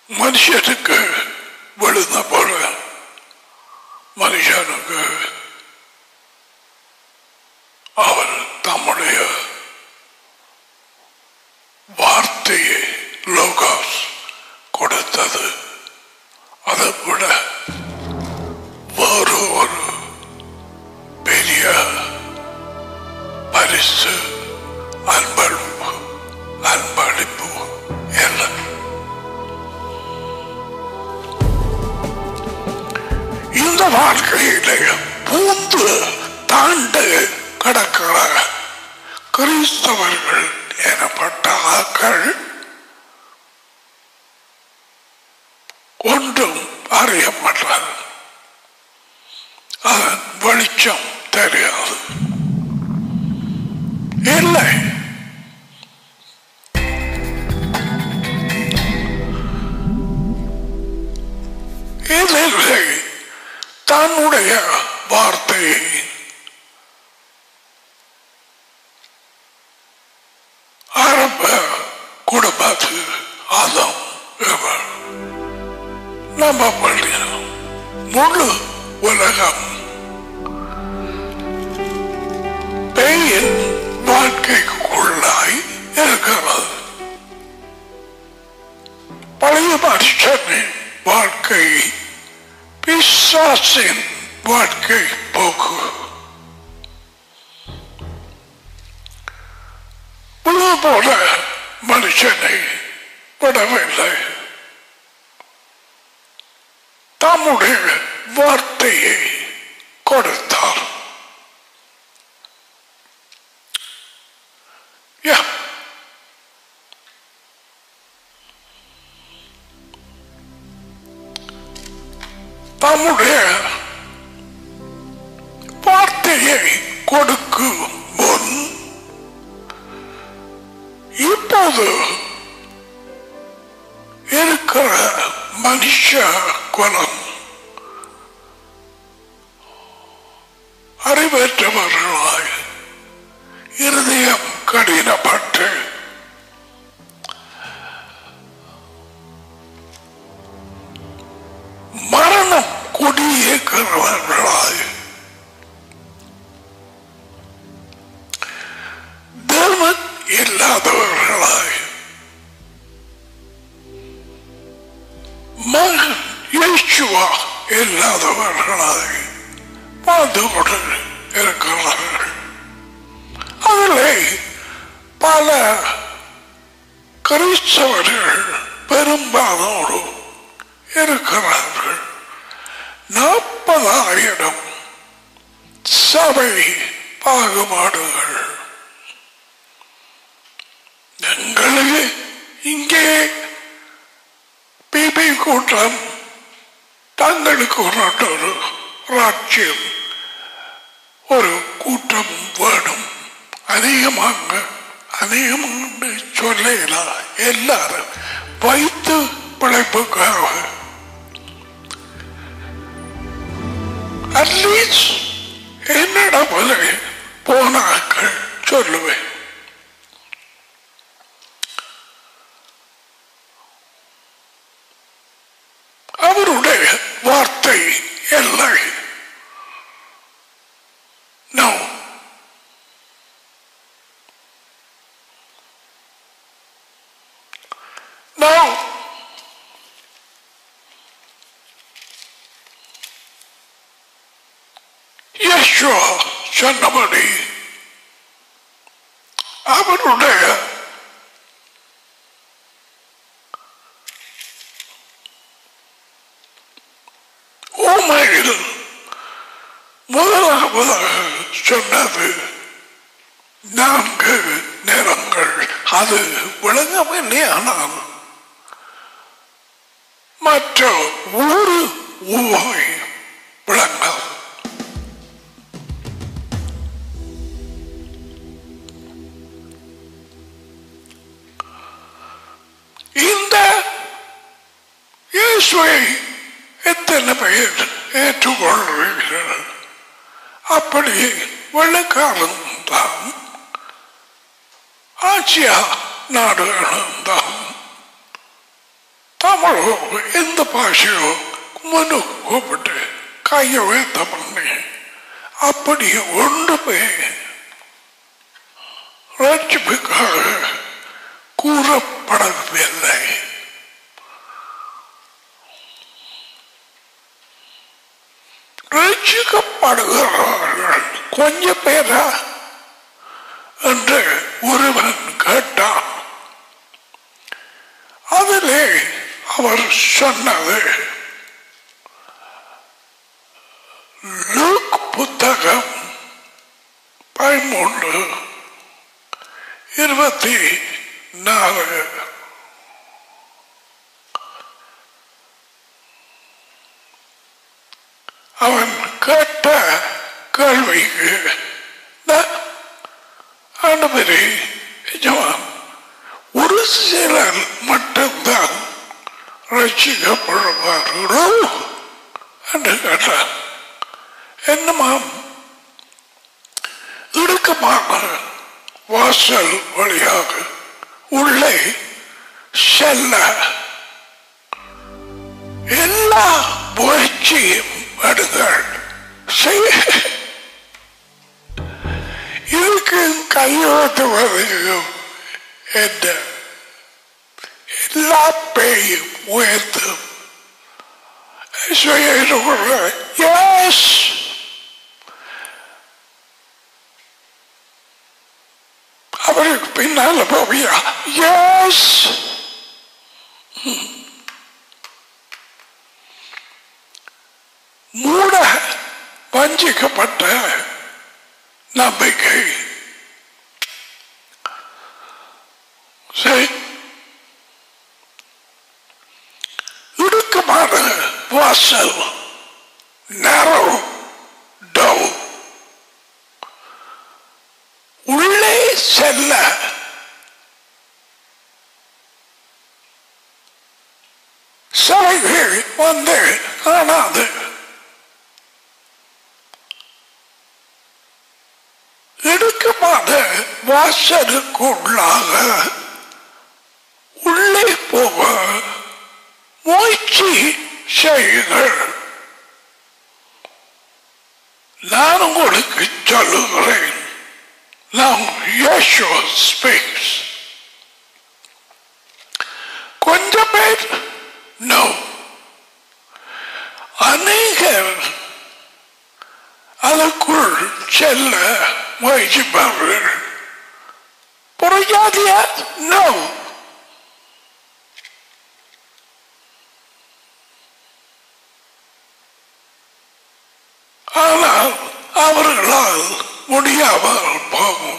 மனுஷனுக்கு விழுந்த போல மனுஷனுக்கு அவர் தம்முடைய வார்த்தையை லோகாஸ் கொடுத்தது. அதை விட வேறு ஒரு பெரிய பரிசு அன்பளிப்பு இல்லை. இந்த வாழ்க்கையிலே பூந்து தாண்டு கிடக்கிற கிறிஸ்தவர்கள் எனப்பட்ட ஆக்கள் ஒன்றும் அறிய மாட்டார். அதன் வெளிச்சம் தெரியாது. இல்லை, இதில்லை தன்னுடைய வார்த்தையை ஆரம்ப குடும்பத்து ஆதம் இவர் நம்பப்படிய முழு உலகம் பேயின் வாழ்க்கைக்குள்ளாய் இருக்கிறது. பழைய மனுஷனின் வாழ்க்கை பிசாசின் வாழ்க்கை போக்கு. போல மனுஷனை விடவில்லை. தம்முடைய வார்த்தையை கொடுத்தார். தம்முடைய வார்த்தையை கொடுக்கும் முன் இப்போது இருக்கிற மனுஷ குலம் அறிவற்றவர்களாய் இருதயம் கடினப்பட்டு மரணம் குடியேற்றவர்களாய் தேவன் இல்லாதவர்களாய் மகன் இயேசுவா இல்லாதவர்களாய் வாழ்ந்து கொண்டு இருக்கிறார்கள். அதிலே பல கிறிஸ்தவர்கள் பெரும்பாலோடு இருக்கிறார்கள். 40,000 சபை பாகுபாடுகள். எங்களுக்கு இங்கே பிபி கூட்டம் தங்களுக்கு ஒரு ராஜ்யம் ஒரு கூட்டம் வேணும். அதிகமாக சொல்லலாம். எல்லாரும் வைத்து பிழைப்புக்காக அட்லீஸ்ட் என்னிடம் போனாக்கள் சொல்லுவேன். அவருடைய வார்த்தை இல்லை. யேசுவா சொன்னபடி அவருடைய உண்மையில் முதலாவதாக சொன்னது 4 நேரங்கள். அது விளங்கவில்லை. ஆனால் மற்ற ஒரு உவமை விளங்காது. இந்த இயேசுவை எத்தனை பேர் ஏற்றுக்கொள்கிறீர்கள்? அப்படி வெள்ளக்காரன் தான் ஆசியா நாடுகளும் தான் தமிழோ எந்த பாஷையோ முன்னு கூப்பிட்டு கையை வேத்த பண்ணி அப்படி ஒன்றுமே ரட்சிப்புக்காக கூறப்படவில்லை. ரட்சிக்கப்படுகிறார்கள் கொஞ்ச பேரா என்று ஒருவன் கேட்டான். அதிலே அவர் சொன்னது லூக் புத்தகம் 13:24. அவன் கேட்ட கேள்விக்கு ஆண்டவரே எஜமான், ஒரு சிலர் மட்டும்தான் ரட்சிக்கப்படுவார்களோ என்று கேட்டார். என்னமாம், இடுக்கமான வாசல் வழியாக உள்ளே செல்ல எல்லா முயற்சியும் எடுங்கள். இதுக்கு கையோட்டுவதையும் என்ன எல்லா பேயும் உயர்த்தும். எஸ், அவருக்கு பின்னால போவியா? எஸ். மூட வஞ்சிக்கப்பட்ட நம்பிக்கை. இடுக்கமான வாசல், narrow door, உள்ளே செல்ல சபைகள் வந்து காணாது. இடுக்கமான வாசலுக்குள்ளாக உள்ளே போக முயற்சி செய்யுங்கள். நான் உங்களுக்கு சொல்லுகிறேன். Now Yeshua speaks. கொஞ்சம் பேர் no, அநேகர் அதற்குள் செல்ல முயற்சிப்பார்கள். புறஜாதியா no. ஆனால் அவர்களால் முடியாமல் போகும்.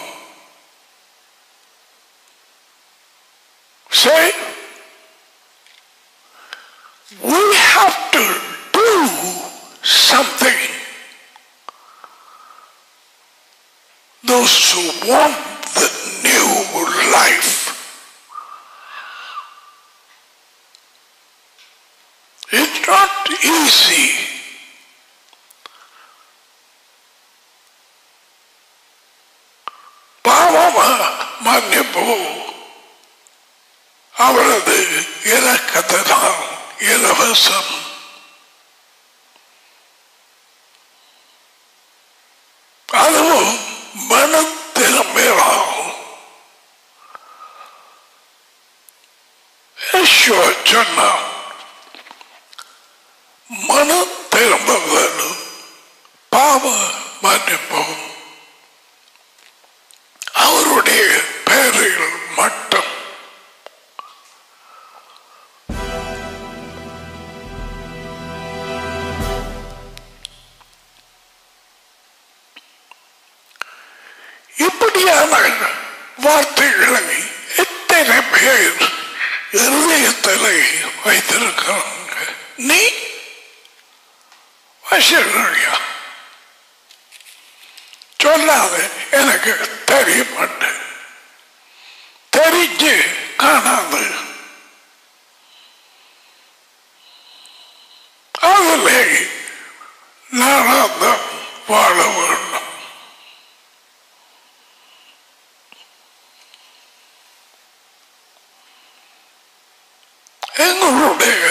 Say, we have to do something. Those who want the new life. It's not easy. பாவமா மன்னிப்பு அவரது இரக்கத்தினால் இலவசம். அதுவும் மனம் திரும்பினால் சொன்னார், மனம் திரும்புவதும் பாவ மன்னிப்பும் அவருடைய பெயரில் மட்டும். இப்படியான வார்த்தைகளை எத்தனை பேர் இதயத்தில் வைத்திருக்கிறாங்க. நீ வசதியா சொல்லாத, எனக்கு தெரிய மாட்டேன், தெரிஞ்சு காணாது. அதிலே நானாதான் வாழ வேண்டும். எங்களுடைய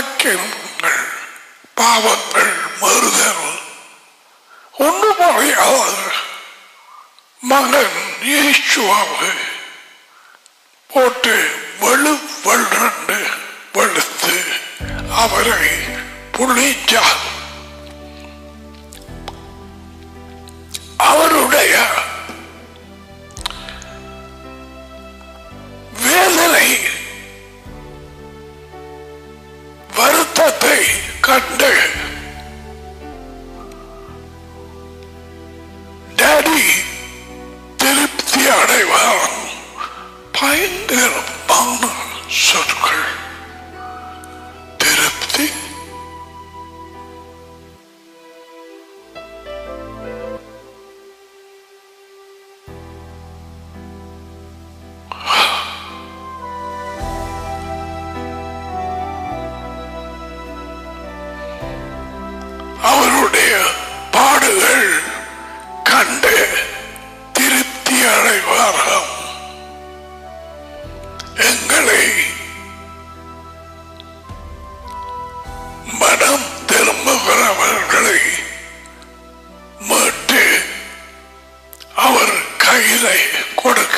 அக்கிரமங்கள், பாவங்கள், மறுதல் ஒன்றும் அறியாத மகன் இயேசுவாவை போட்டு வெள்ளு வெளுத்து அவரை புளிச்சார். அவருடைய வேதனை வருத்தத்தை கண்டு டாடி திருப்தி அடைவார். பயங்கரமான சொற்கள். திருப்தி அவருடைய பாடுகள் கண்டு திருப்தி அடைவாராம். எங்களை மனம் திரும்புகிறவர்களை மீட்டு அவர் கையிலே கொடுக்க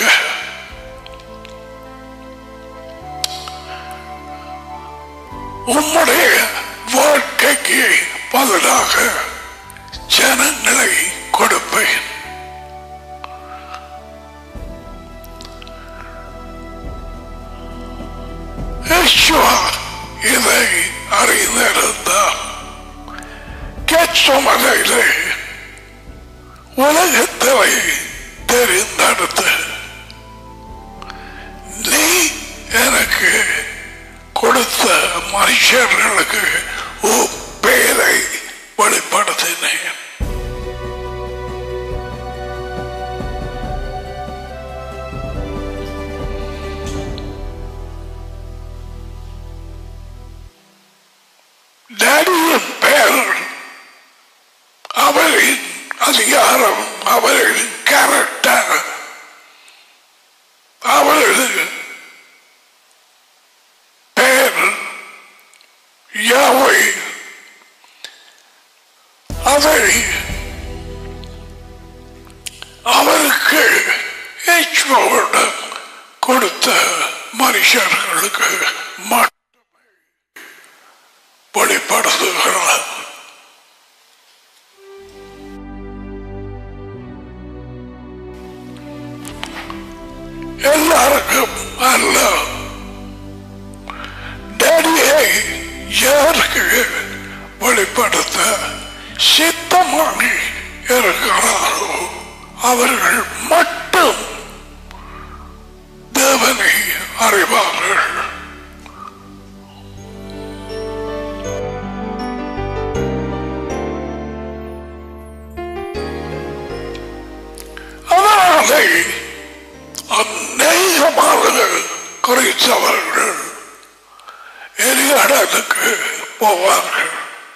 உம்முடைய வாழ்க்கைக்கு பதிலாக ஜனங்களை கொடுப்பேன். இதை அறிந்திருந்தால் கெச்சமலையிலே உலகத்தை தெரிந்தெடுத்து நீ எனக்கு கொடுத்த மனுஷர்களுக்கு பேரை வெளிப்படுத்தினேன். டாடியின் பெயர், அவரின் அதிகாரம், அவரின் கேரக்டர், அவரது பெயர் யாவை, அதை அவருக்கு யெகோவாவிடம் கொடுத்த மனுஷர்களுக்கு மட்டுமே வெளிப்படுத்துகிறார். எல்லாருக்கும் அல்ல. டாடியை யாருக்கு வெளிப்படுத்த சித்தமாக இருக்கிறாரோ அவர்கள் மட்டும் தேவனை அறிவார்கள். அதனாலே அநேகமாக குறித்தவர்கள் எரிகடலுக்கு போவார்கள்.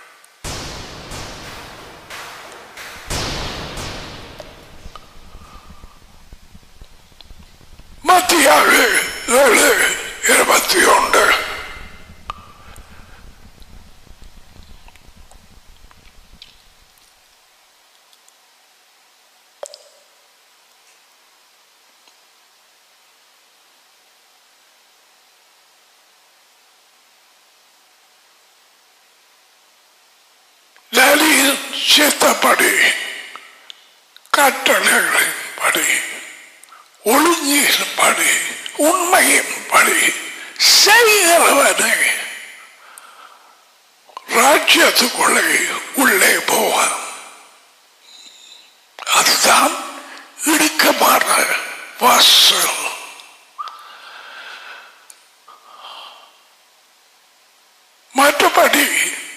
மத்தியாக 7:21 லாலியின் சித்தப்படி கட்டளைகளின்படி ஒழுங்கின்படி உண்மையின்படி செய்கிறவனை ராஜ்யத்துக்குள்ளே உள்ளே போவான். அதுதான் இடுக்கமான வாசல். மற்றபடி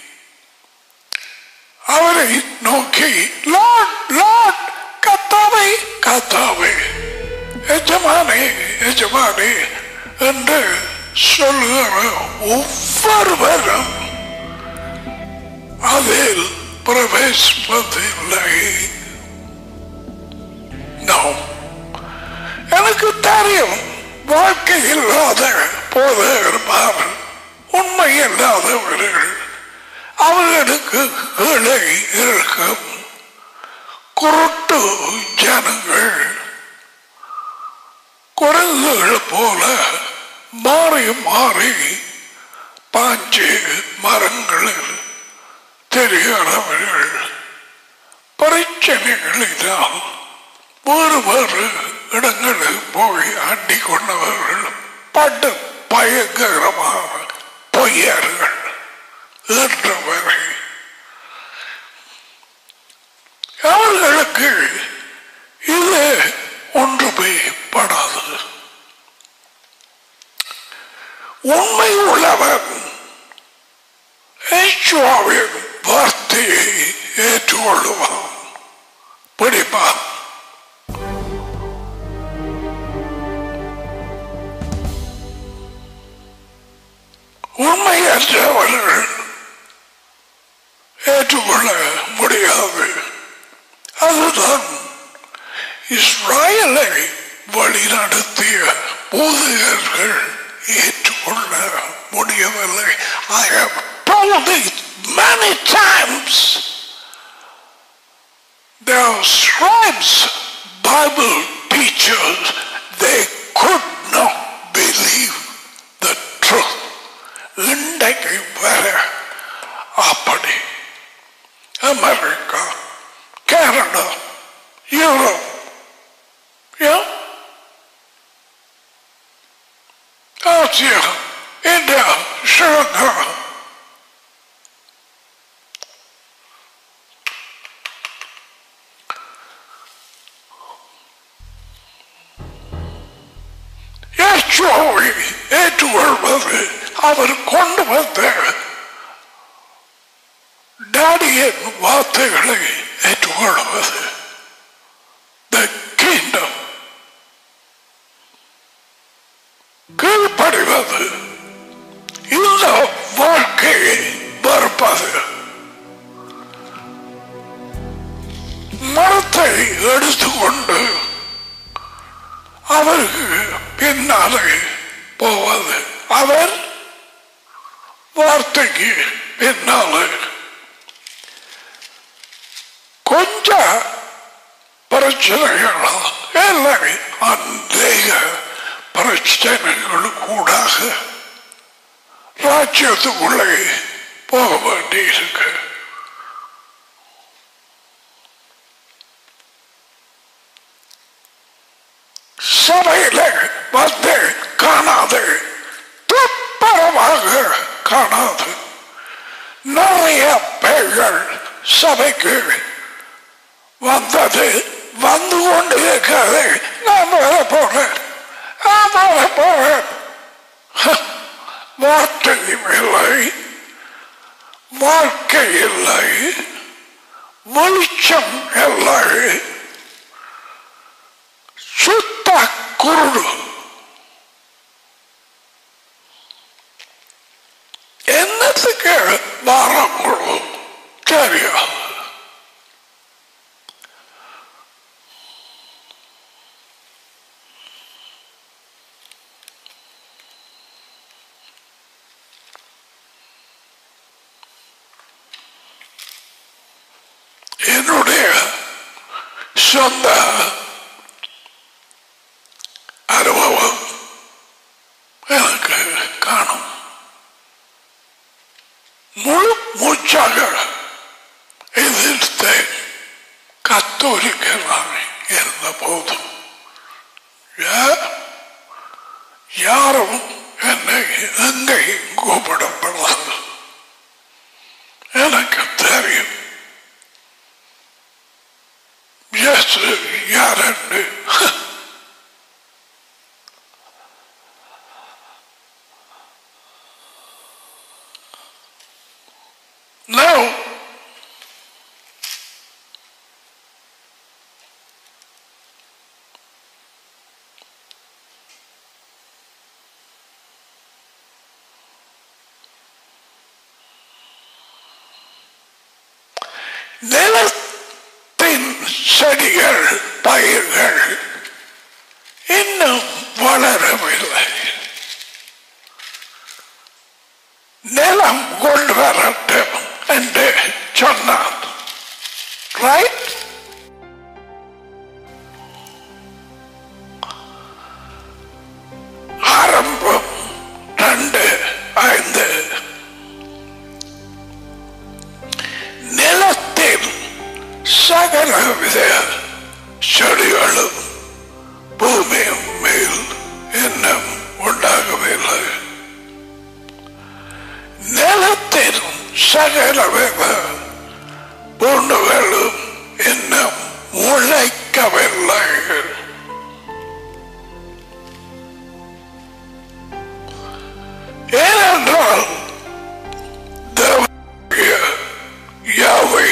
அவரை நோக்கி லார்ட் லார்ட், கர்த்தாவே கர்த்தாவே, எஜமானே எஜமானே என்று சொல்லுகிற ஒவ்வொருவரும் அதில் பிரவேசிப்பதில்லை. எனக்கு தெரியும், வாழ்க்கை இல்லாத போதகர், உண்மை இல்லாத தெரியாதவர்கள், அவர்களுக்கு கீழே இருக்கும் குருட்டு ஜனங்கள் குரங்குகள் போல மாறி மாறி பாஞ்சு மரங்களில் தெரியாதவர்கள் பிரச்சனைகளினால் வேறு வேறு இடங்களில் போய் ஆண்டி கொண்டவர்கள் பட்டு பயங்கரமாக பொய்யார்கள் என்றவரை அவர்களுக்கு இது ஒன்றுமே படாது. உண்மை உள்ளவன் யெகோவாவின் வார்த்தையை ஏற்றுக்கொள்ளுவான், பிடிப்பான். உண்மையற்றவர்கள் ஏற்றுக்கொள்ள முடியாது. அதுதான் இஸ்ராயலை வழிநடத்திய போதகர்கள் ஏற்றுக்கொள்ள முடியவில்லை. I have told it many times. There are scribes, Bible teachers, they could not believe the truth. இன்றைக்கு வர அப்படி America, Canada, Europe, Asia, India, Sri Lanka, யெகோவாவை ஏற்றுக்கொள்வது, அவர் கொண்டு வந்த டாடியின் வார்த்தைகளை ஏற்றுக்கொள்வது, the kingdom, கீழ்ப்படிவது, இந்த வாழ்க்கையை மறுப்பது, மரத்தை எடுத்துக்கொண்டு அவருக்கு பின்னாலே போவது, அவர் வார்த்தைக்கு பின்னாலே கொஞ்சம் பிரச்சனைகள் இல்லை, அநேக பிரச்சனைகள் கூடாக ராஜ்யத்துக்குள்ளே போக வேண்டியிருக்கு. சபையில வந்து காணாது, துப்பரமாக காணாது. நிறைய பேர்கள் சபைக்கு வந்தது, வந்து கொண்டு இருக்கிறது. நான் வர போறேன், நான் வர போறேன். வார்த்தையும் இல்லை, வாழ்க்கை இல்லை, வெளிச்சம் இல்லை, சுத்த குருடு. என்னத்துக்கு வாரங்களோ தெரியாது. என்னுடைய சொந்த அனுபவம் எனக்கு காணும். முழு மூச்சாக எதிர்த்து கத்தோலிக்கலாக இருந்த போதும் யாரும் என்னை எங்கேயும் கூப்பிடப்படாது. எனக்கு தெரியும் யாருன்னு. No. நிலத்தின் செடிகள், பயிர்கள் இன்னும் வளரவில்லை. நிலம் கொண்டு வரட்டும் என்று சொன்னார். ரைட்? ஆரம்பம் 2:5. நிலத்தில் சகலவித செடிகளும் பூமியும் மேல் இன்னும் உண்டாகவில்லை. நிலத்தில் சகலவித பூண்டுகளும் இன்னும் முளைக்கவில்லை. ஏனென்றால் யாவை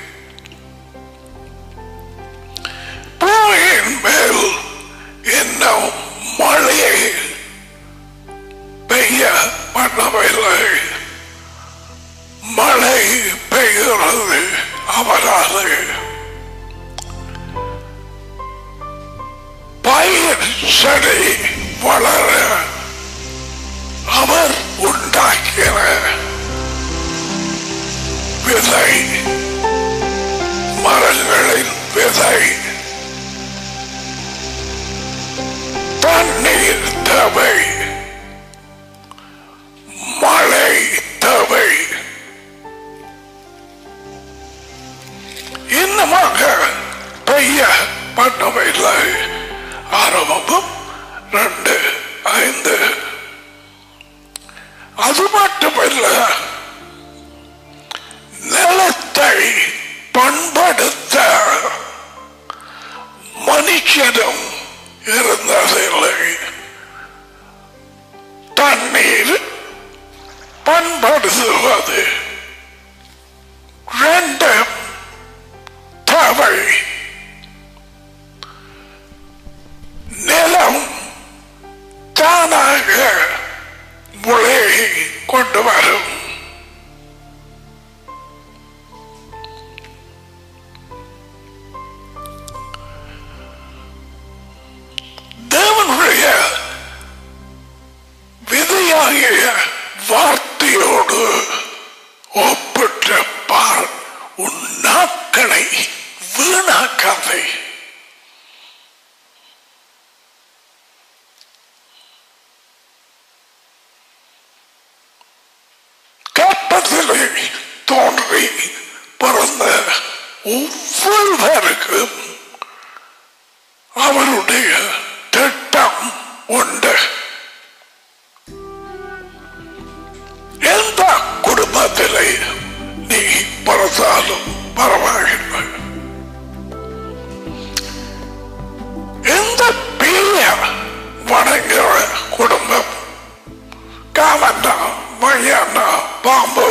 பூமியின் மேல் இன்னும் மழையை பெய்ய பண்ணவில்லை. மழை பெய்கிறது அவராது. பயிர் செடி வளர அவர் உண்டாக்கின விதை, மரங்களின் விதை, தண்ணீர் தேவை, மழை தேவை. இன்னமாக பெய்ய பண்ணவில்லை. ஆரம்பம் 2:5. அது மட்டுமல்ல, நிலத்தை பண்படுத்த மனுஷனும் இருந்ததில்லை. தண்ணீர் பண்படுத்துவது 2 தேவை. நிலம் தானாக முளையை கொண்டு வரும். தேவனுடைய விதையாகிய வார்த்தையோடு ஒப்பிட்ட பார், உன் நாட்களை வீணாக்காதே. கற்பத்திலே தோன்றி பிறந்த ஒவ்வொருவருக்கும் அவருடைய திட்டம் உண்டு. எந்த குடும்பத்திலே நீ பிறந்தாலும் பரவாயில்லை, எந்த பெரிய வணங்குற குடும்பம், காலண்டா மையாண்டா பாம்பு,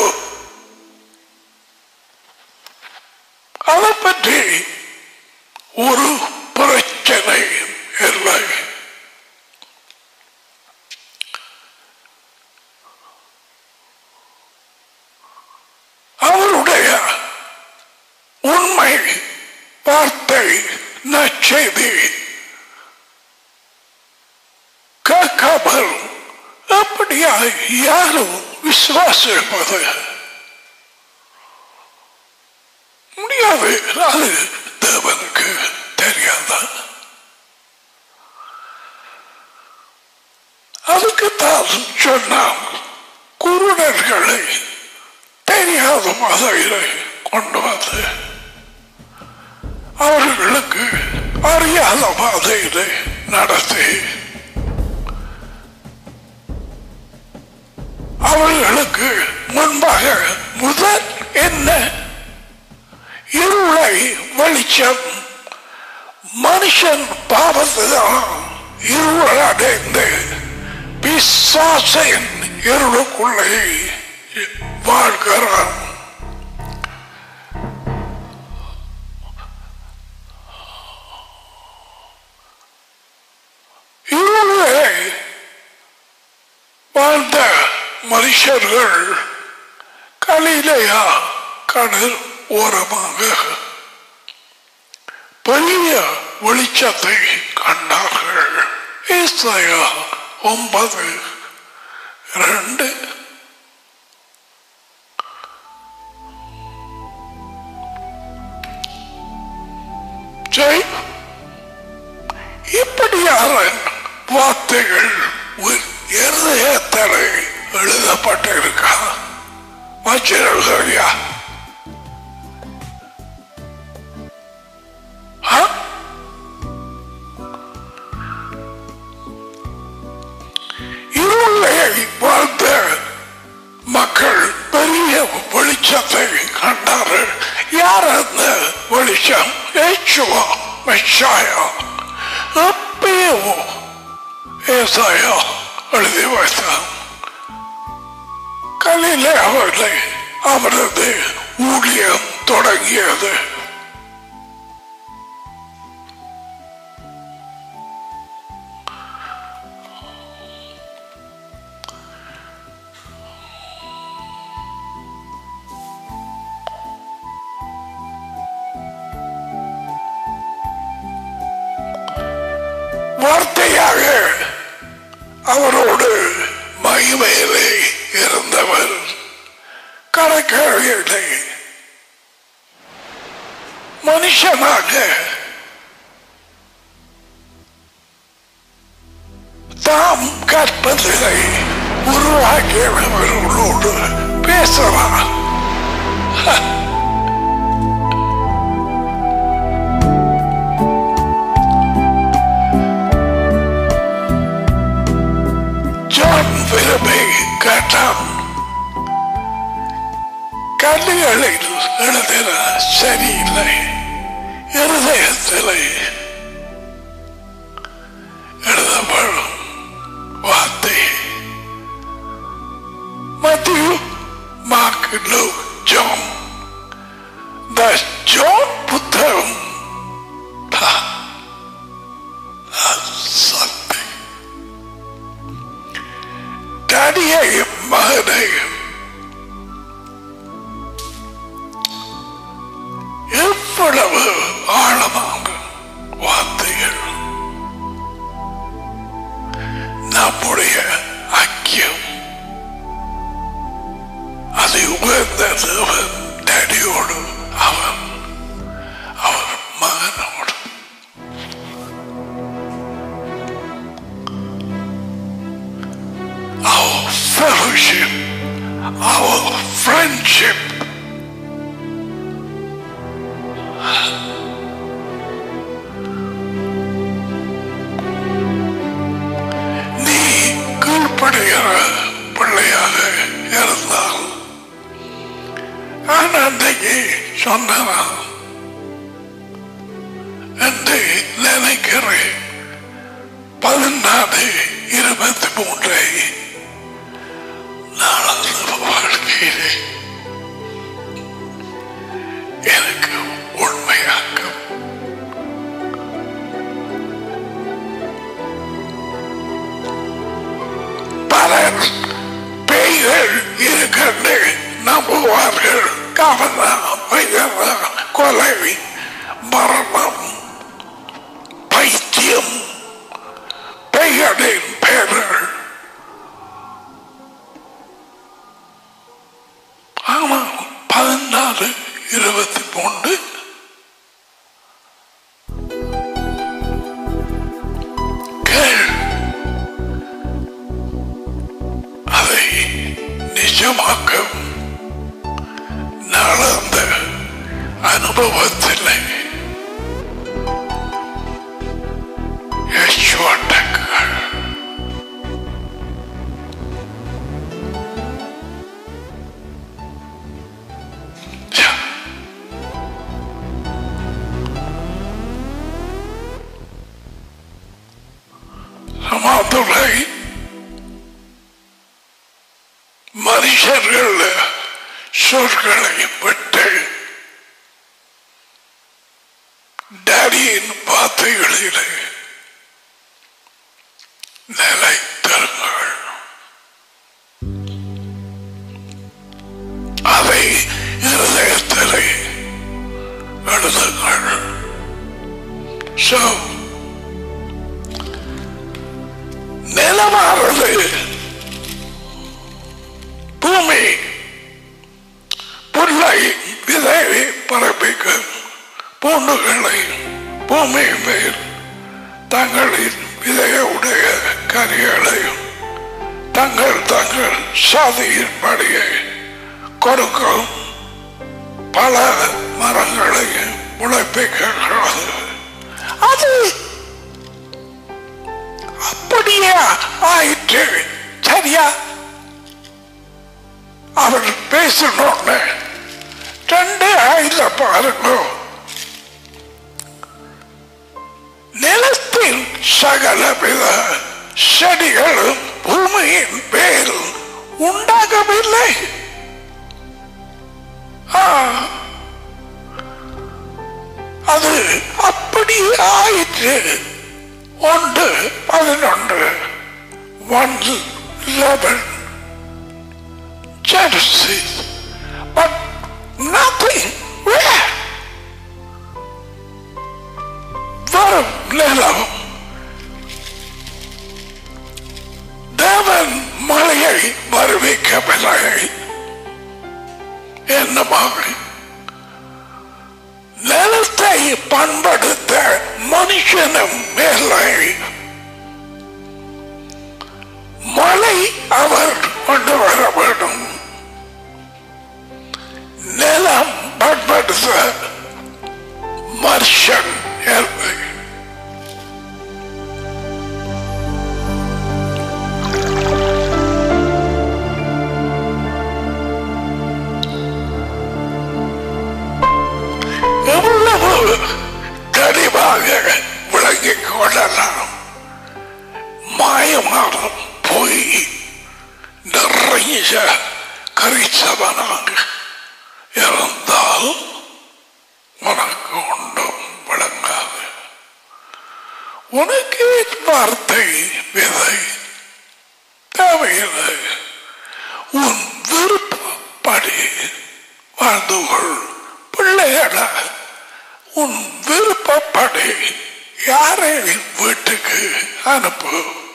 அதை பற்றி ஒரு பிரச்சனை இல்லை. அவருடைய உண்மை வார்த்தை நற்செய்தி கேட்காமல் அப்படியா யாரும் விசுவாசிப்பது முடியாது. அது தேவனுக்கு தெரியாத. அதுக்குத்தான் சொன்னான், குருடர்களை தெரியாத மதையிலே கொண்டு வந்து அவர்களுக்கு அறியாத பாதையிலே நடத்தி அவர்களுக்கு முன்பாக முதல் என்ன இருளை வெளிச்சம். மனுஷன் பாவத்துதான் இருள் அடைந்து பிசாசின் இருளுக்குள்ளே வாழ்கிறான். இருளே வாழ்ந்த மனுஷர்கள் கலிலேயா கடல் ஓரமாக பெரிய வெளிச்சத்தை கண்டார்கள். ஏசாயா 9:2. இருக்கா வச்சிருக்கியா? இருளை வாழ்ந்த மக்கள் பெரிய வெளிச்சத்தை கண்டார்கள். யார் அந்த வெளிச்சம்? யேசுவா மெஷாயா. அப்பயே ஏசாயா எழுதி வைத்தான். கலிலே அவரது ஊழியம் தொடங்கியது. வார்த்தையாக அவரோடு மகிமையிலே இருந்தவர் கணக்கே மனுஷனாக தாம் கற்பதிலை உருவாக்கியவர்களோடு பேசலாம். விரும்பி கேட்டான். கல்லுகளில் எழுதின சரியில்லை, இருதயத்தில் எழுதப்படும் வார்த்தை. Matthew, Mark, Luke, John. இந்த ஜான் புத்தகம் தனியையும் மகனையும் எவ்வளவு ஆழமாக வார்த்தைகள் நம்முடைய ஐக்கியம். அதை உயர்ந்த தேவன் தனியோடு அவர் மகனோடு our fellowship, our friendship. நீ கீழ்ப்படுகிற பிள்ளையாக இருந்தால் நான் அன்றைக்கு சொன்னான் என்று நினைக்கிறேன். 14:23 வாழ்க்கையிலே எனக்கு உண்மையாக்கும். பலர் பேய்கள் இருக்கின்ற நம்புவார்கள். கவனம், கொலை, மரணம், பைத்தியம், பெயரின் பெயர்கள். ஆனால் 14:23 கேள், அதை நிஜமாக்கும். நடந்த அனுபவத்தில் யேசுவாண்டங்கள் சமாதுரை மனுஷர்கள் சொற்களை விட்டு டேடியின் வார்த்தைகளிலே நிலைத்திருங்கள். அதை இருதயத்திலே எழுதுங்கள். நிலமானது பூமி புல்லை விதையை பரப்பிக்கும். பூண்டுகளை பூமி மேல் தங்களின் விதையுடைய கனிகளையும் தங்கள் தங்கள் சாதியின்படியே கொடுக்கும் பல மரங்களையும் முளைப்பிக்கிறது. அது அப்படியே ஆயிற்று. சரியா? அவர் பேசணும்னு ரெண்டு ஆயில பாருங்க. நிலத்தில் சகலவித செடிகளும் பூமியின் மேல் உண்டாகவில்லை. அது அப்படி ஆயிற்று. 1:11 1:11 Genesis. But nothing where வரும் நிலம் தேவன் மழையை வருவிக்கவில்லை. என்னமாக நிலத்தை பண்படுத்த மனுஷனும் இல்லை. மழை அவர் கொண்டு வர வேண்டும். நிலம் பண்படுத்த மனுஷன் இல்லை. எவ்வளவு தெளிவாக விளங்கிக் கொள்ளலாம். மாயமான போய் நிறைய கரிசவனாக இருந்தால் உனக்கு ஒன்றும் விளங்காது. உனக்கு வார்த்தை விதை தேவையில்லை. உன் விருப்பப்படி வாழ்ந்து கொள். பிள்ளைகள உன் விருப்பப்படி யாரை வீட்டுக்கு அனுப்பு.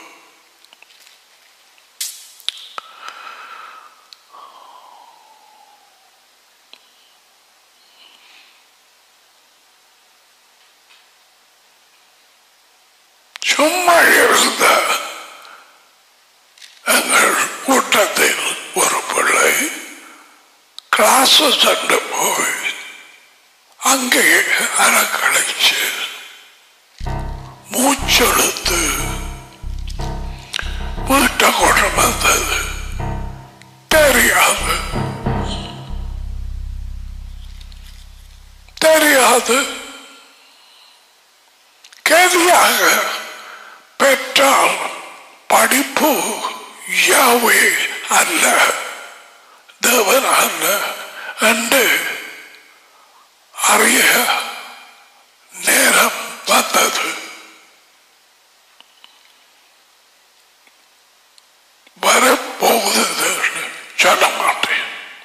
சும்மா இருந்த எங்கள் கூட்டத்தில் ஒரு பிள்ளை கிளாஸ் சென்று போய் அங்கே அறக்கழிச்சு மூச்செழுத்து வீட்டை கொண்டு வந்தது தெரியாது. கேதியாக பெற்றால் படிப்பு யாவே அல்ல, தேவன் அல்ல என்று அறிய நேரம் வந்தது. வரப்போகுது சொல்ல மாட்டேன்.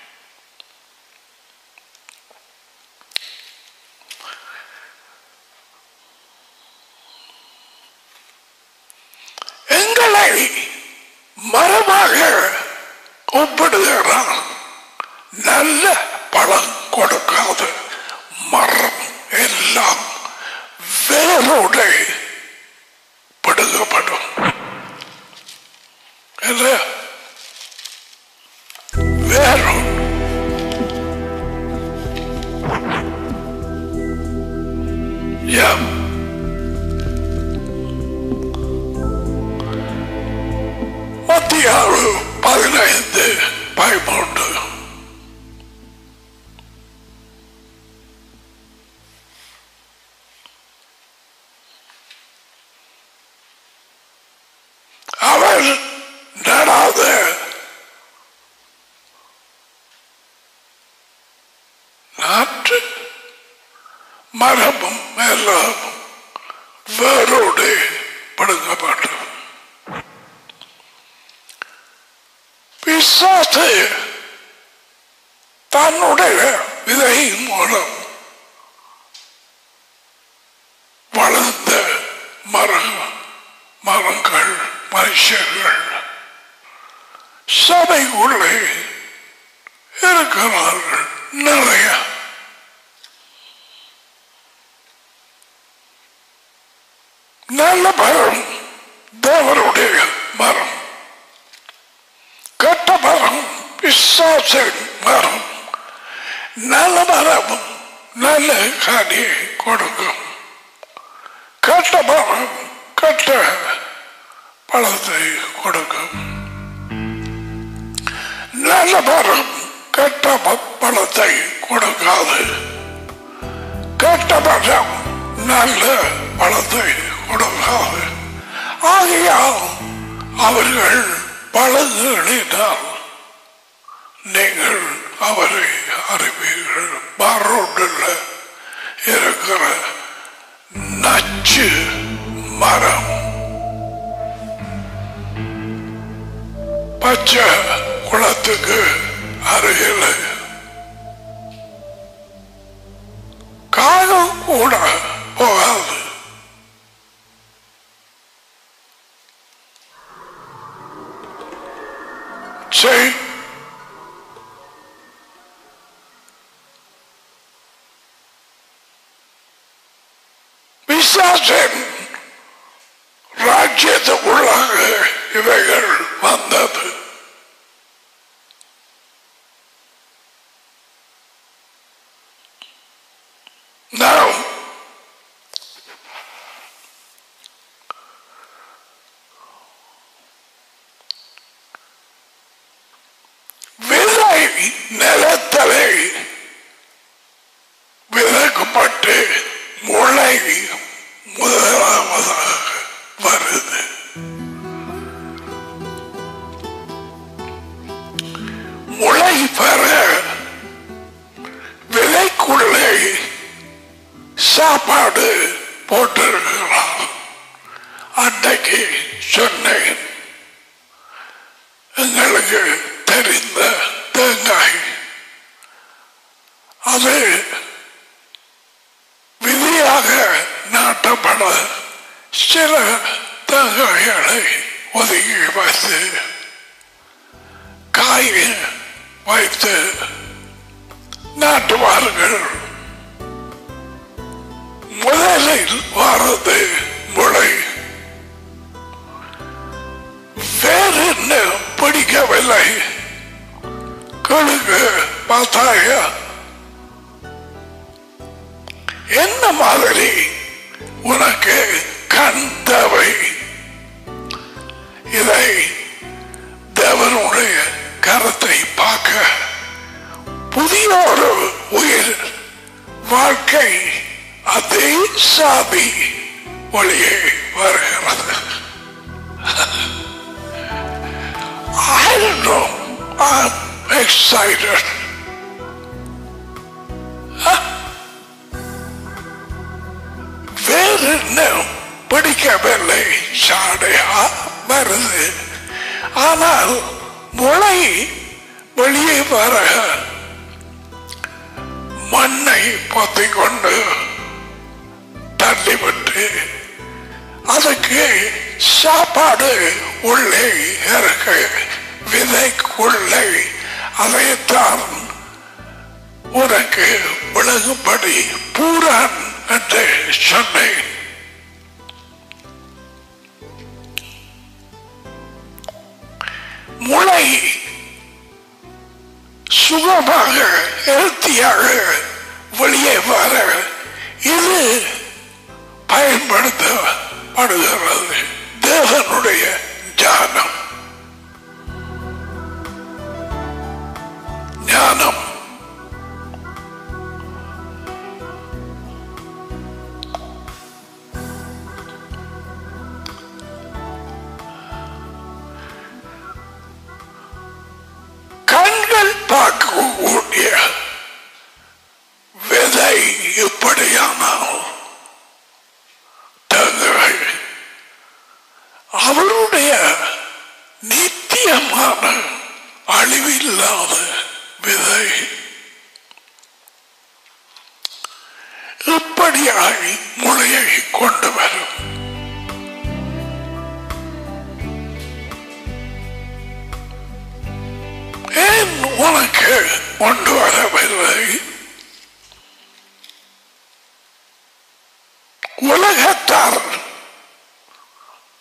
எங்களை மரமாக ஒப்பிடுகிறான். நல்ல பழம் கொடுக்காது மரம் எல்லாம் வேரோட பிடுங்கப்படும். வேரோடு மத்தியாறு 15:13 அவர் நடாத நாட்டு மரபும் எல்லாம் வேரோடு பிடுங்கப்பட்டது. பிசாசு தன்னுடைய விதையின் மூலம் வளர்ந்த மரங்கள் மனுஷர்கள் சபைக்குள்ளே இருக்கிறார்கள் நிறைய. நல்ல மரம் தேவனுடைய மரம். பிசாசின் மரம் நல்ல மரம் நல்ல கனியை கொடுக்கும், கெட்ட மரம் கெட்ட பழத்தை கொடுக்கும். நல்ல மரம் கெட்ட பழத்தை கொடுக்காது, கெட்ட மரம் நல்ல பழத்தை கொடுக்காது. ஆகையால் அவர்கள் பழங்களினால் நீங்கள் அவரை அறிவீர்கள். மரோடில் இருக்கிற நச்சு மரம் பச்சை குளத்துக்கு அருகில் காகம் கூட போகாது. சரி, பிசாசின் ராஜ்யத்துக்குள்ளாக இவைகள் வந்தது. நாம் விதை நிலத்தலை விதைக்கப்பட்டு முளை முதலாவதாக வருது. முளை பெற விதைக்குள்ளே சாப்பாடு போட்டிருக்கிறார். அன்றைக்கு சொன்னேன், எங்களுக்கு தெரிந்த தேங்காய் அது விதியாக நாட்டப்பட சில தேங்காய்களை ஒதுக்கி வைத்து காய் வைத்து நாட்டுவார்கள். முதலில் வரது முளை, வேறு என்ன பிடிக்கவில்லை. கழுகு பார்த்தாய என்ன மாதிரி உனக்கு கண் தேவை? இதை தேவனுடைய கரத்தை பார்க்க புதிய ஒரு உயிர் வாழ்க்கை அதே சாதி வழியே வருகிறது. I don't know. I'm excited. வேறு பிடிக்கவில்லை, சாடையா வருது. ஆனால் முளை வெளியே வர மண்ணை பொத்திக் கொண்டு தள்ளிவிட்டு அதுக்கு சாப்பாடு உள்ளே இருக்க விதைக்குள்ளே அதைத்தான் உனக்கு விலகும்படி பூரான் என்று சொன்னேன். முளை சுகமாக எழுத்தியாக வெளியே வர இது பயன்படுத்தப்படுகிறது. தேவனுடைய ஞானம் ஞானம் கண்கள் பார்க்கக்கூடிய விதை எப்படியானால் தங்கள் அவருடைய நித்தியமான அழிவில்லாத விதை எப்படியாய் முளையை கொண்டு வரும். ஏன் உனக்கு கொண்டு வரவில்லை? உலகத்தார்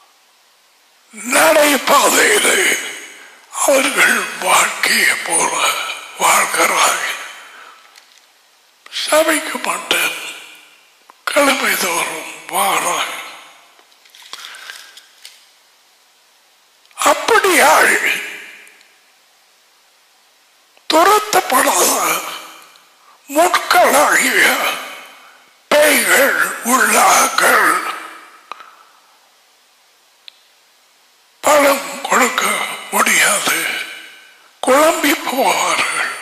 நடைபாதையிலே அவர்கள் வாழ்க்கையை போல வாழ்கிறாய். சபைக்கு மாட்டேன், கிழமை தோறும் வாராய். அப்படியாய் துரத்தப்படாத முட்களாகிய பேய்கள் உள்ளார்கள் பலம் கொடுக்க முடியாது, குழம்பி போவார்கள்,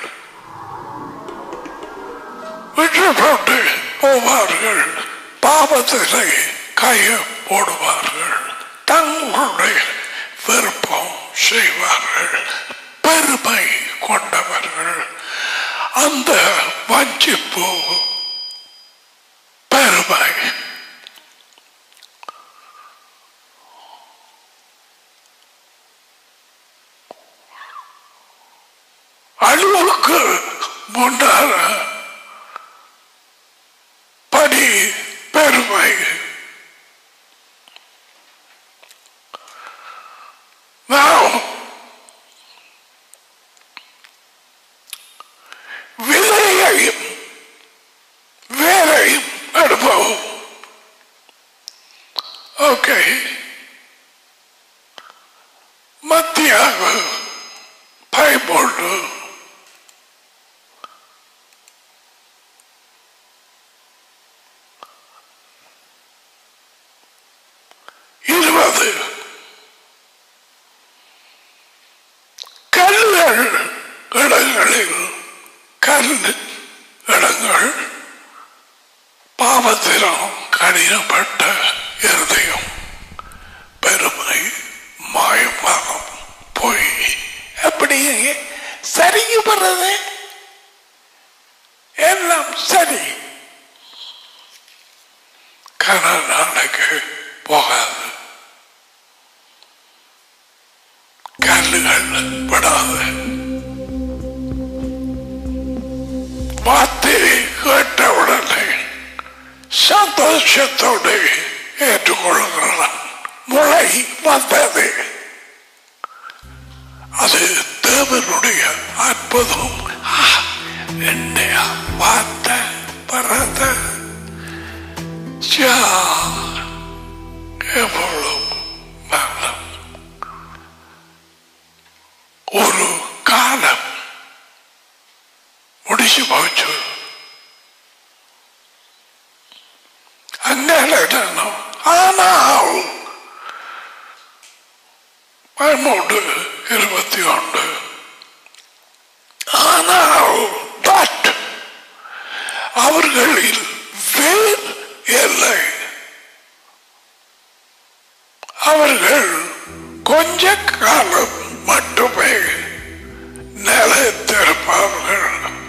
விற்று போட்டு போவார்கள், பாவத்திலே கைய போடுவார்கள், தங்களுடைய விருப்பம் செய்வார்கள், பெருமை கொண்டவர்கள். அந்த வஞ்சிப்பு பெருமை அழிவுக்கு முன்னால படி பெருமை. விலையையும் வேலையும் எடுப்போம். ஓகே, மத்தியாக பயன்போடு கல்லுகள் இடங்களில் கல் இடங்கள் பாவத்திலும் கடினப்பட்ட இருதயம், பெருமை, மாயமானம், பொய், அப்படி சரிக்கு வர்றது எல்லாம் சரி, கனநாளைக்கு போகாது, கல்லுகள் படாது. வார்த்தையை கேட்டவுடனே சந்தோஷத்தோடு ஏற்றுக்கொள்கிறான். முளை வந்தது, அது தேவனுடைய அற்புதம். என்னைய பார்த்த பரத எவ்வளவு நல்லம். ஒரு காலம் முடிச்சு போச்சு. அந்நேரம் ஆனால் 21 ஆனால் அவர்களில் வேர் இல்லை. அவர்கள் கொஞ்ச காலம் மட்டுமே நிலைத்திருப்பார்கள்.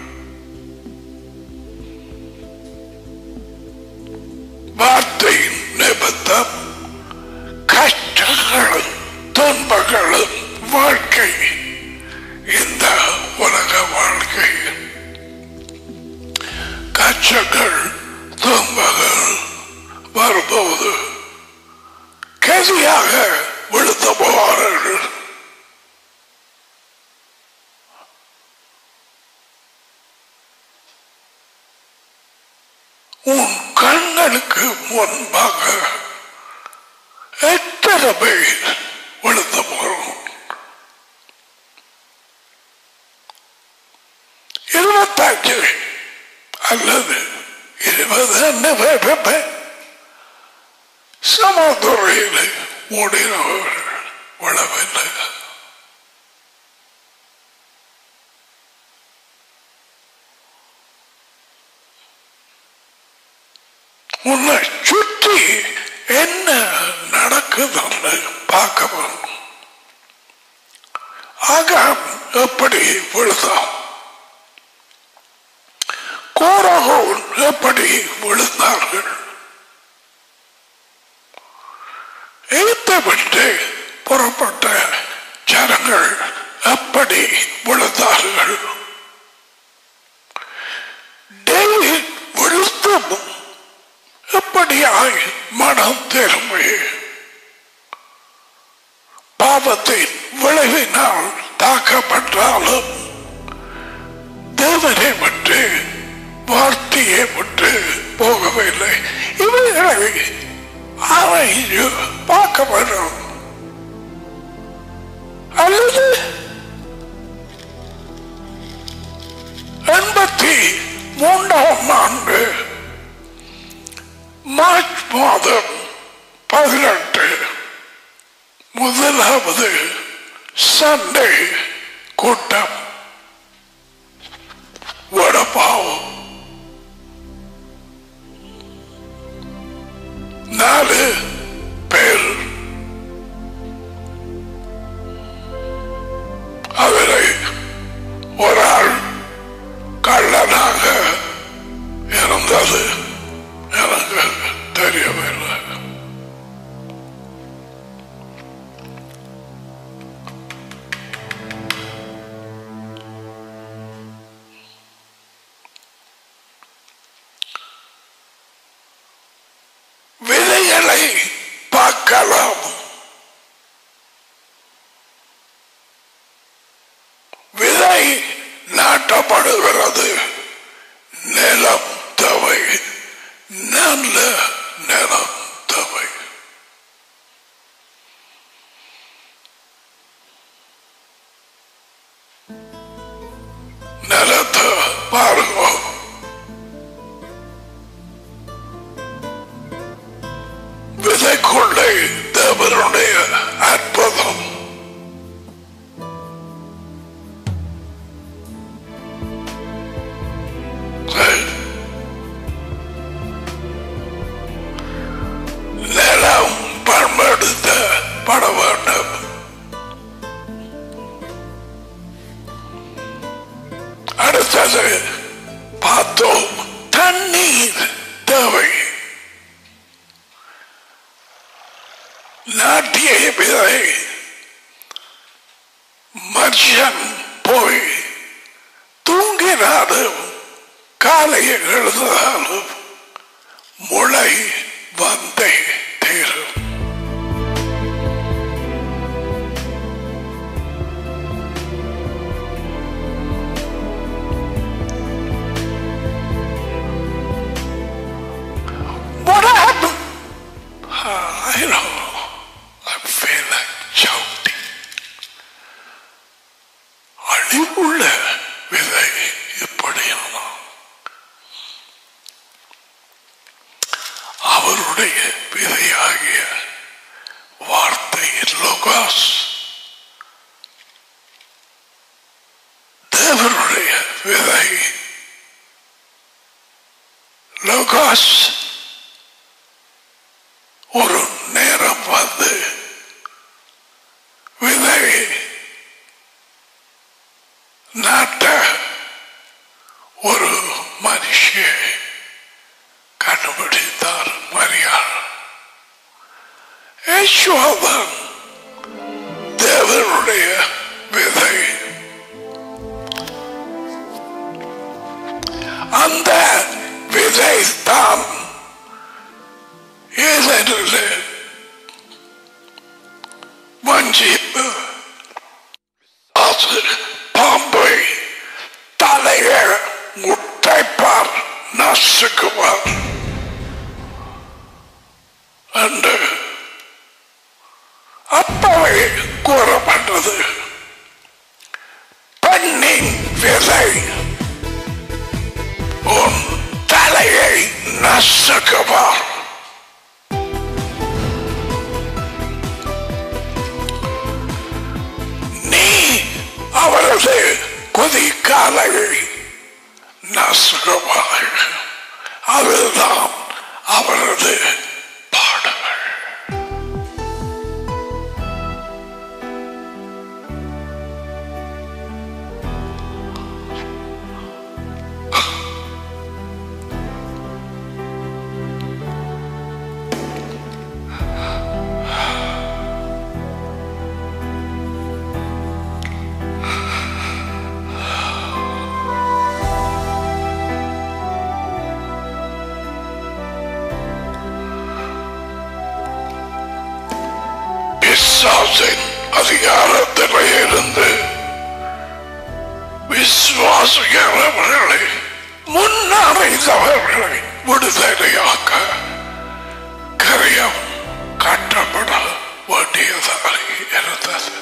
வார்த்தையின் நிமித்தம் கஷ்டங்களும் துன்பங்களும் வாழ்க்கை, இந்த உலக வாழ்க்கை, கஷ்டங்கள் துன்பங்கள் வரும்போது கதியாக விழுந்து போவார்கள். உன் கண்களுக்கு முன்பாக எத்தனை பேர் விழுந்து போகிறோம். 25 அல்லது 20 சமதுறையில் ஓடினவர்கள் விழவில்லை. உன்னை சுற்றி என்ன நடக்குதுன்னு பார்க்கணும். ஆகாம் எப்படி விழுந்தான், கோரகோன் எப்படி விழுந்தார்கள், எய்த்து விட்டு புறப்பட்ட ஜனங்கள் எப்படி விழுந்தார்கள். டேவிட் விழுந்தும் எப்படியாய் மனம் திரும்பி பாவத்தின் விளைவினால் தாக்கப்பட்டாலும் 3ஆம் ஆண்டு மார்ச் மாதம் 18 முதலாவது சண்டே கூட்டம் வடப்பாவம் 4 பேர். அவரை ஒரு ஆள் கள்ளனாக இருந்தது எனக்கு தெரியவில்லை. விதைகளை பார்க்கலாம். விதை நாட்டப்படுகிறது. நிலம் தேவை, நல்ல நிலம் தேவை. நிலத்தை பாருங்க. விதைக்குள்ளே தேவனுடைய அற்புதம். நிலம் பண்படுத்தப்பட வேண்டும். அடுத்தது பார்த்தோம், தண்ணீர் தேவை. நாட்டிய விதை மனுஷன் போய் தூங்கினாலும் காலையை எழுதினாலும் முளை வந்தே தீரும். What happened? I know. I feel like shouting. அழிவுள்ள விதை இப்படியான அவருடைய விதையாகிய வார்த்தை லோகாஸ், தேவனுடைய விதை லோகாஸ் ஒரு நேரம் வந்து விதை நாட்ட ஒரு மனுஷியை கண்டுபிடித்தார் மரியாள். யேசுவாதான் தேவனுடைய விதை. அந்த விதை தான் ஏதெனிலே வஞ்சிப்பு, பாம்பை தலையை முட்டைப்பார் நசுக்குவார் என்று அப்பவே கூறப்பட்டது. பெண்ணின் விதை உன் தலையை நசுக்குவார். நீ அவரது கொதிக்காலையை நசுக்குவார். அதுதான் அவரது பாடுகள். பிசாசின் அதிகாரத்தில் இருந்து விசுவாசிக்கிறவர்களை முன்னறிந்தவர்களை விடுதலையாக்க கரையம் கட்டப்பட வேண்டியதாக இருந்தது.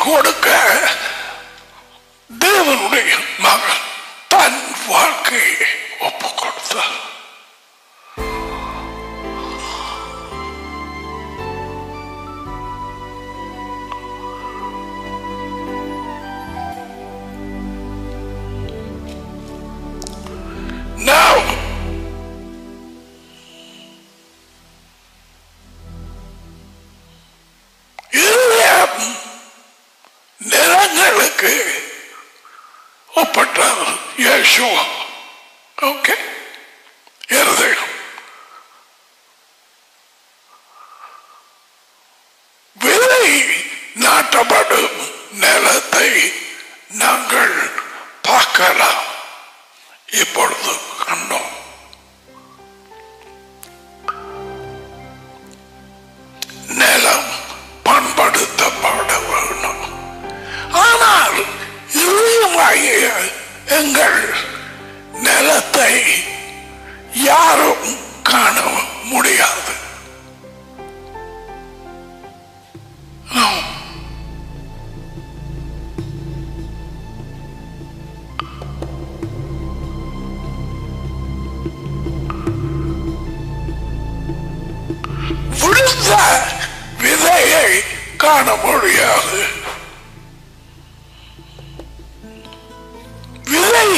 கொடுக்க தேவனுடைய மகன் தன் வாழ்க்கையை ஒப்பு கொடுத்தார். Now நிறங்களுக்கு ஒப்பட்டார் யேசுவா. ஓகே, இருதயம் விதை நாட்டப்படும் நிலத்தை நாங்கள் பார்க்கலாம். இப்பொழுது கண்டோம். நிலம் பண்படுத்தப்பட வேண்டும். ஆனால் இதயமாகிய எங்கள் நிலத்தை யாரும் காண முடியாது. விழுந்த விதையை காண முடியாது. விதை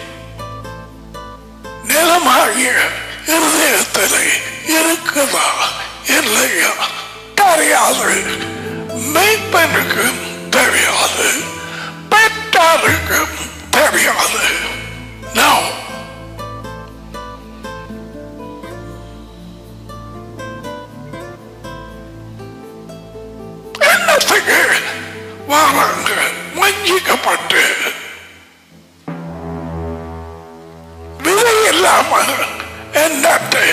நிலமாகிய இருதயத்தில் இருக்குதா இல்லையா தெரியாது. மெய்ப்பனுக்கு தெரியாது, பெற்றாருக்கு தெரியாது. நான் என்னத்துக்கு வாராங்க வஞ்சிக்கப்பட்டு விதை இல்லாம என்னட்டு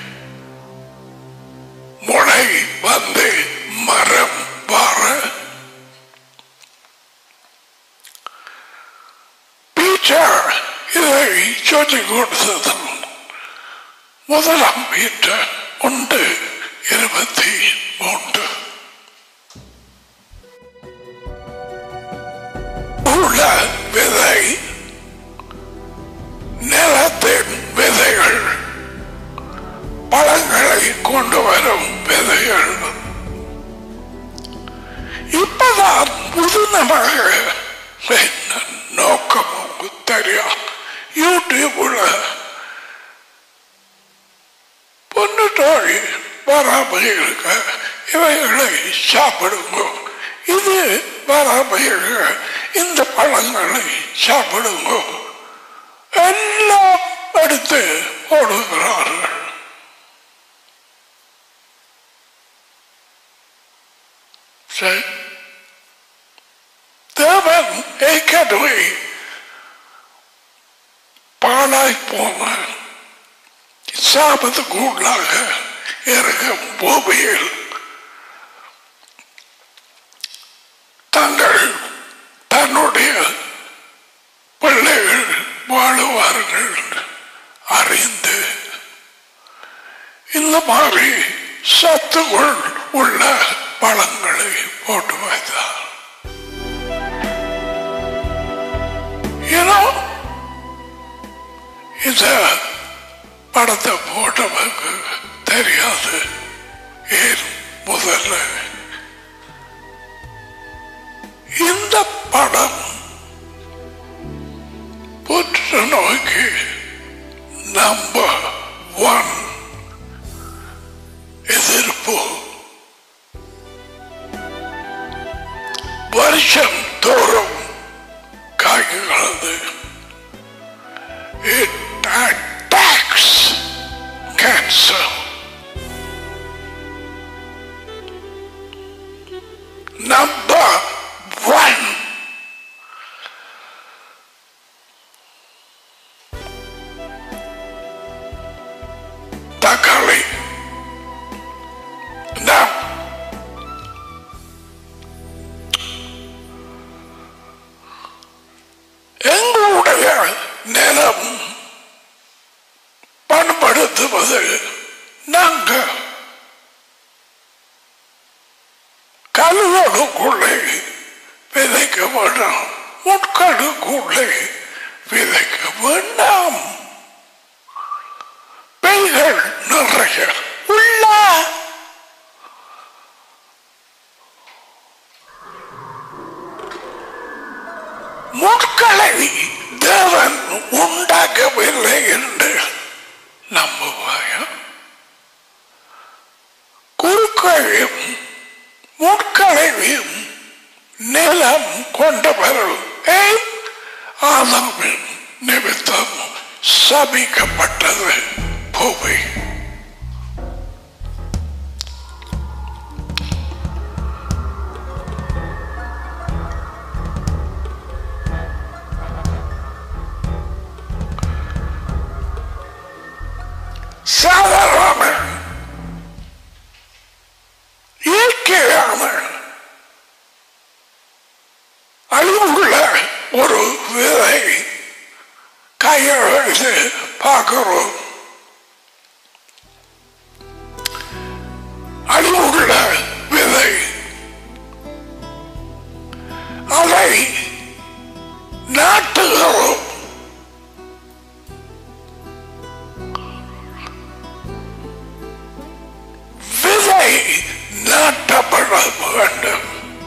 முளை வந்து மரம் வார பீச்சர் இதை சொல்லிக் கொடுத்தது. முதலாம் பீச்சர் 1:23 உள்ள விதை நிலத்தின் விதைகள், பழங்களை கொண்டு வரும் விதைகள். இப்பதான் புதுநமாக நோக்கம் தெரியும். யூடியூப்ல பொண்ணு தோழி வராமல் இருக்க இவைகளை சாப்பிடுங்க, இது வராமல் இருக்க இந்த பழங்களை சாப்பிடுங்க எல்லாம் எடுத்து போடுகிறார்கள். தேவன் ஏற்கனவே பாழாய் போன சாபத்துக்கு உள்ளாக இருக்கும் பூமியில் தங்கள் தன்னுடைய பிள்ளைகள் வாழுவார்கள் அறிந்து இந்த மாதிரி சத்துக்குள் உள்ள பழங்களை போட்டு வைத்தார். இந்த படத்தை போட்டவங்க தெரியாது. ஏன் முதல்ல இந்த படம் புற்றுநோய்க்கு நம்பர் 1 எதிர்ப்பு. வருஷம் தோறும் காய்கிறது. It attacks cancer. Number 1. தக்காளி. Now எங்களுடைய நிலம் பண்படுத்துவது நாங்கள் கல்வெடுக்குள்ளே வேண்டாம், முட்களுக்குள்ளே விதைக்க வேண்டாம். பெய்கள் நிறைய உள்ள முட்களை தேவன் உண்டாக்கவில்லை என்று நம்புவாயா? குறுக்களையும் முட்களையும் நிலம் கொண்டவர்கள் ஆதாமின் நிமித்தம் சபிக்கப்பட்டது பூமி. சாதாரண இயற்கையான அழிவுள்ள ஒரு விதை கையெழுத்து பார்க்கிறோம். அழிவுள்ள விதை அதை நாட்டுகிறோம். விதை நாட்டப்பட வேண்டும்.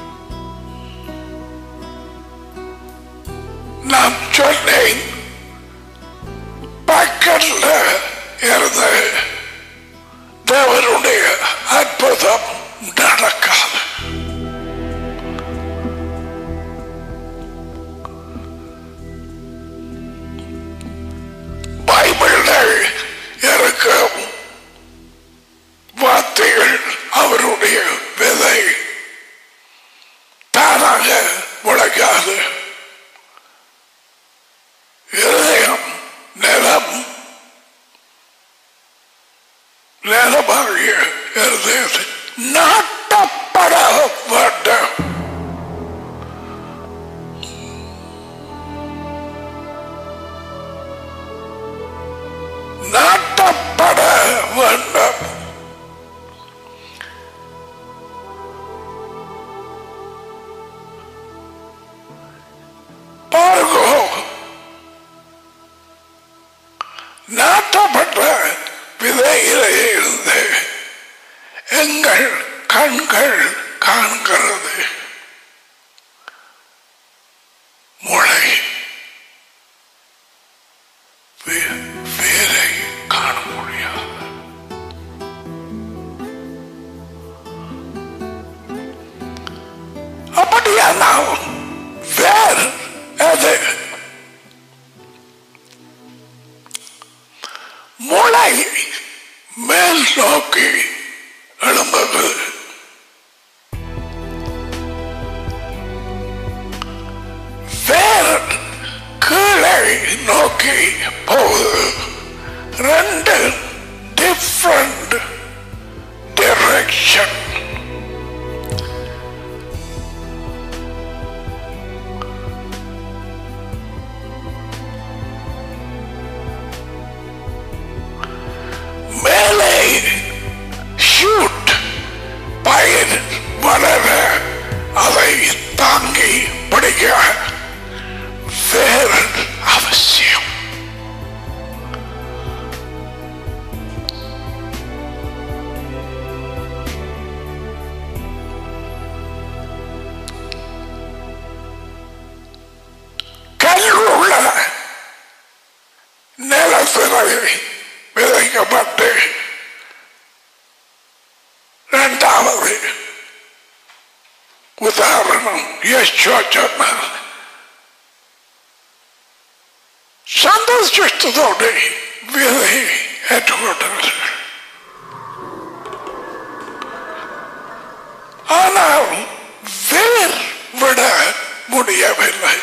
நான் சொன்னேன், பக்கத்தில் இருந்து தேவனுடைய அற்புதம் நடக்காது. பைபிளில் இருக்கும் வார்த்தைகள் அவருடைய விதை தானாக முளைக்காது. இதயம் நிலம் நிலமாகிய இருதயத்தை நாட்டப்பட வேண்டும். நாட்டப்பட வேண்டும். பாருங்க, நாட்டப்பட்ட விதையிலே இருந்து எங்கள் கண்கள் காண்கிறது முளை, வேரை காண முடியாது. அப்படியானால் வேர் அது முளை மேல் நோக்கி எழும்பது. வேர் கீழே நோக்கி போகுது. ரெண்டு டிஃபரண்ட் டைரக்ஷன். மேலே ஷூட் பயிர் வளர அதை தாங்கி பிடிக்க வேறு அவசியம். கல்லுள்ள நிலத்திலே விதைக்கப்பட்டு இரண்டாவது உதாரணம் யெஷுவா சொன்னார். சந்தோஷத்தோடு விதை ஏற்றுக்கொண்டார்கள். ஆனால் வேர் விட முடியவில்லை.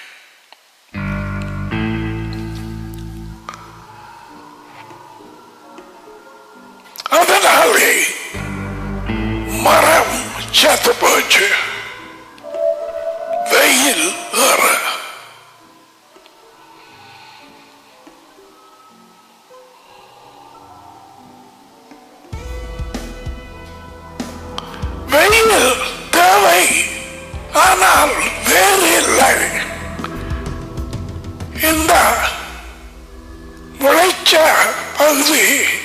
அதனாலே மரம் செத்து போச்சு. வெயில் ஏற வெயில் தேவை. ஆனால் வேறில்லை. இந்த முளைச்ச பகுதி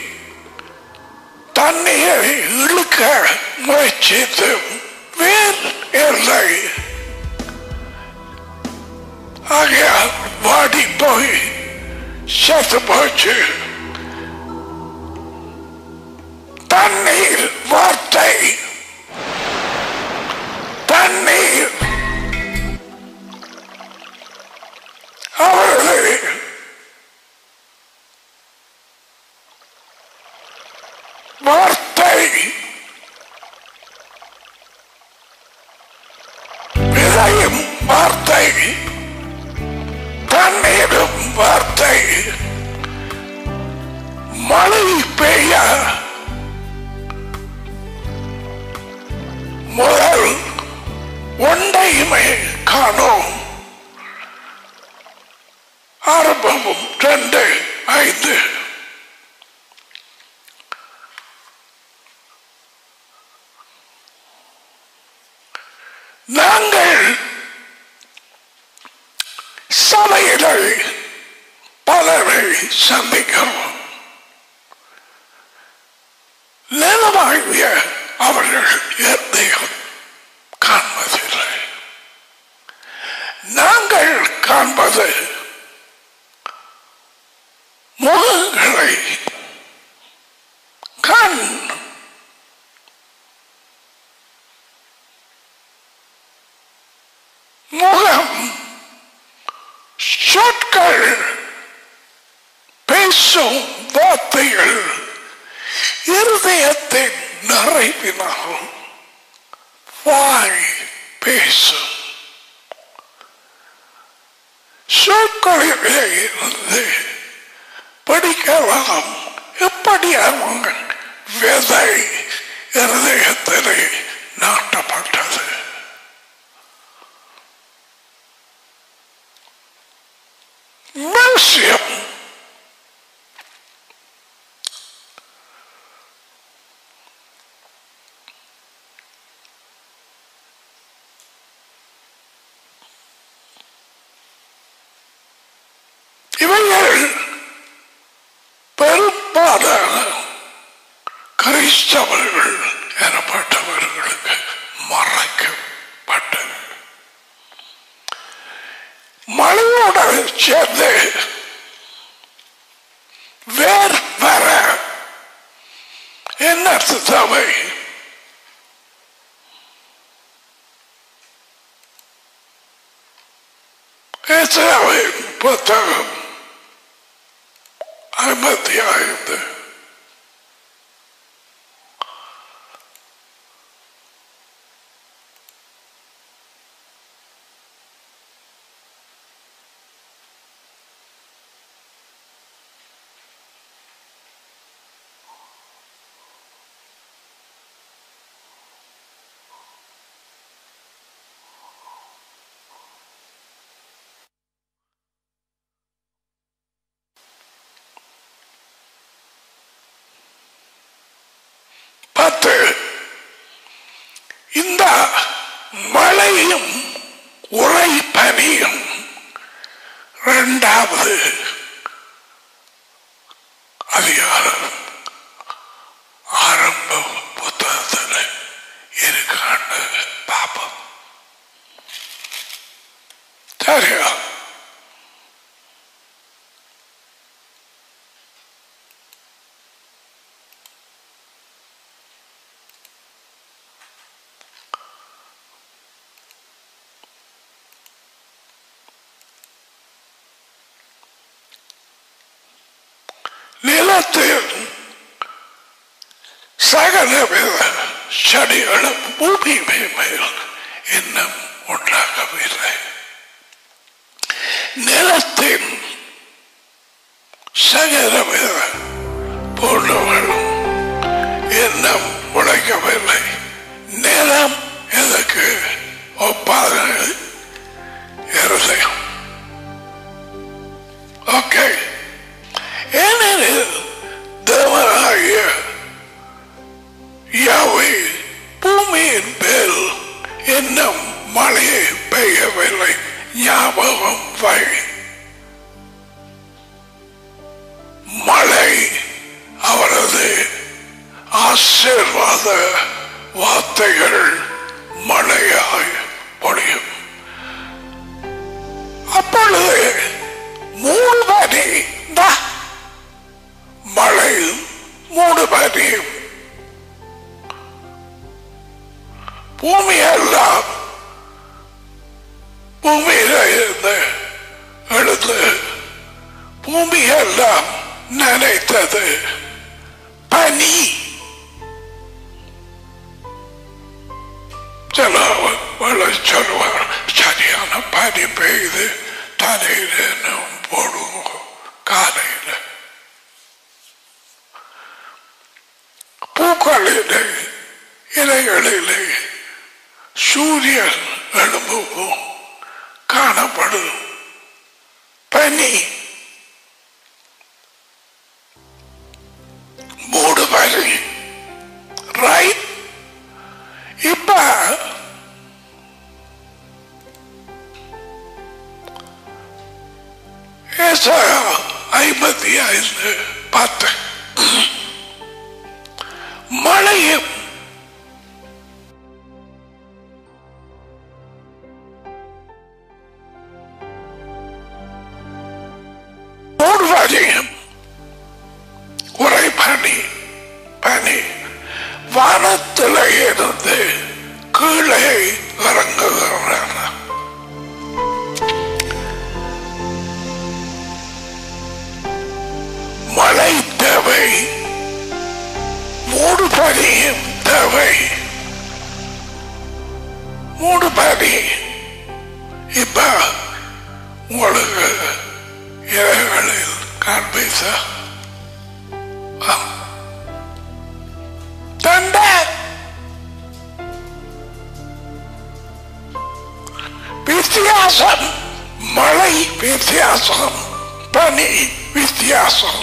தண்ணீரை இழுக்க முயற்சித்து வேர் இல்லை. ஆகையால் வாடி போய் செத்து போச்சு. தண்ணீர் வார்த்தை, தண்ணீர் அவர்கள் வார்த்தை விதையும் வார்த்தை, தண்ணீரும் வார்த்தை. மழை பெய்ய முதல் ஒன்றையுமே காணோம். ஆரம்பமும் 2:5. நாங்கள் சபையிலே பலரை சந்திக்கிறோம். நிலமாகிய அவர்கள் எதையும் காண்பதில்லை. நாங்கள் காண்பது முகங்களை. கண் முகம் சொற்கள் பேசும் வார்த்தைகள் இருதயத்தின் நிறைவினால் வாய் பேசும். சொற்களிலே இருந்து படிக்கலாம். எப்படியாக விதை இருதயத்திலே நாட்டப்பட்டது. மியூசியம் இவர்கள் பெரும்பாலான கிறிஸ்தவர்கள் எனப்பட்டவர்களுக்கு மறைக்கப்பட்டது. மழையோடு சேர்ந்து வேர் வர என்ன தேவை? ஏசாயாவின் புத்தகம் 55. இந்த மழையும் உரை பனியும் 2வது அதிகாரம் ஆரம்ப புத்தகத்தில் இருக்கான்னு பாப்போம். சரியா? நிலத்தில் சகலவித செடிகளும் பூமி மேல் இன்னும் உண்டாகவில்லை. நிலத்தின் சகலவித பொருள்களும் இன்னும் உழைக்கவில்லை. நிலம் எதற்கு ஒப்பாத இருதயம். ஓகே, ஏனெனில் தேவனாகிய யாவே பூமியின் மேல் இன்னும் மழையை பெய்யவில்லை. பூமியில இருந்து எழுந்து பூமியெல்லாம் நினைத்தது பனி. சில சொல்லுவார் சரியான பனி பெய்யுது தலையில போடுவோம் காலையில. பூக்களிலே இலைகளிலே சூரியன் எழும்பும் காணப்படும் பனி. மூடு பனி ரைட். இப்ப ஏசாயா 55:10 மழையும் மூடுவதையும் உரை பனி பனி வானத்தில் இருந்து கீழே இறங்குகிறார். மழை தேவை, மூடு பனியும் தேவை. மூடு பனி இப்ப உங்களுக்கு இலைகளில் காண்பீச வித்தியாசம். மழை வித்தியாசம், பனி வித்தியாசம்.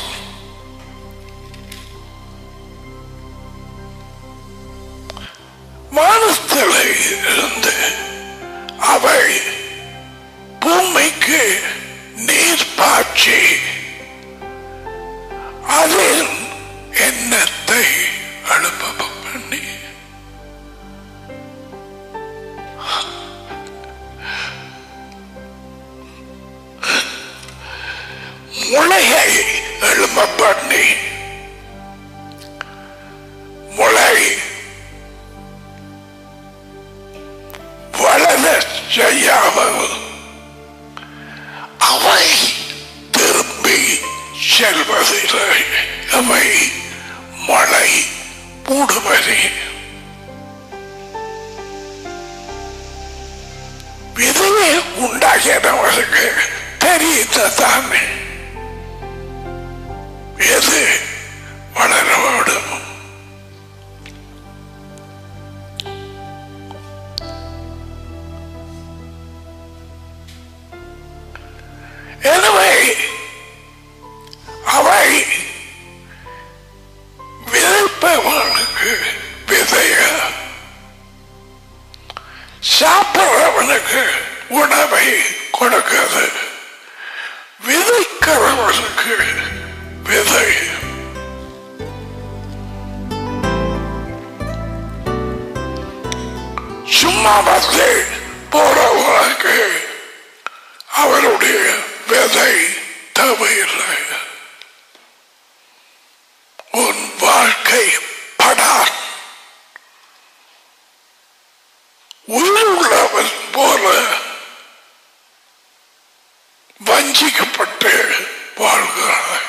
வானத்தில் இருந்து அவை பூமிக்கு நீர் பாய்ச்சி அதில் எண்ணத்தை எழுப்ப பண்ணி முளையை எழுப்ப பண்ணி முளை வளர செய்யாமல் அவை திரும்பி செல்வதில்லை. அவை மழை மூடுவதை விதையை உண்டாகியவர்களுக்கு தெரியுதானே எது வளர வேண்டும். எனவே அவை விதைப்பவனுக்கு விதைய, சாப்பிடுறவனுக்கு உணவை கொடுக்கிறது, விதைக்கிறவனுக்கு விதை. சும்மா வந்து போறவனுக்கு அவருடைய விதை தேவையில்லை. உன் வாழ்க்கை படார் உள்ளவன் போல வஞ்சிக்கப்பட்டு வாழ்கிறாய்.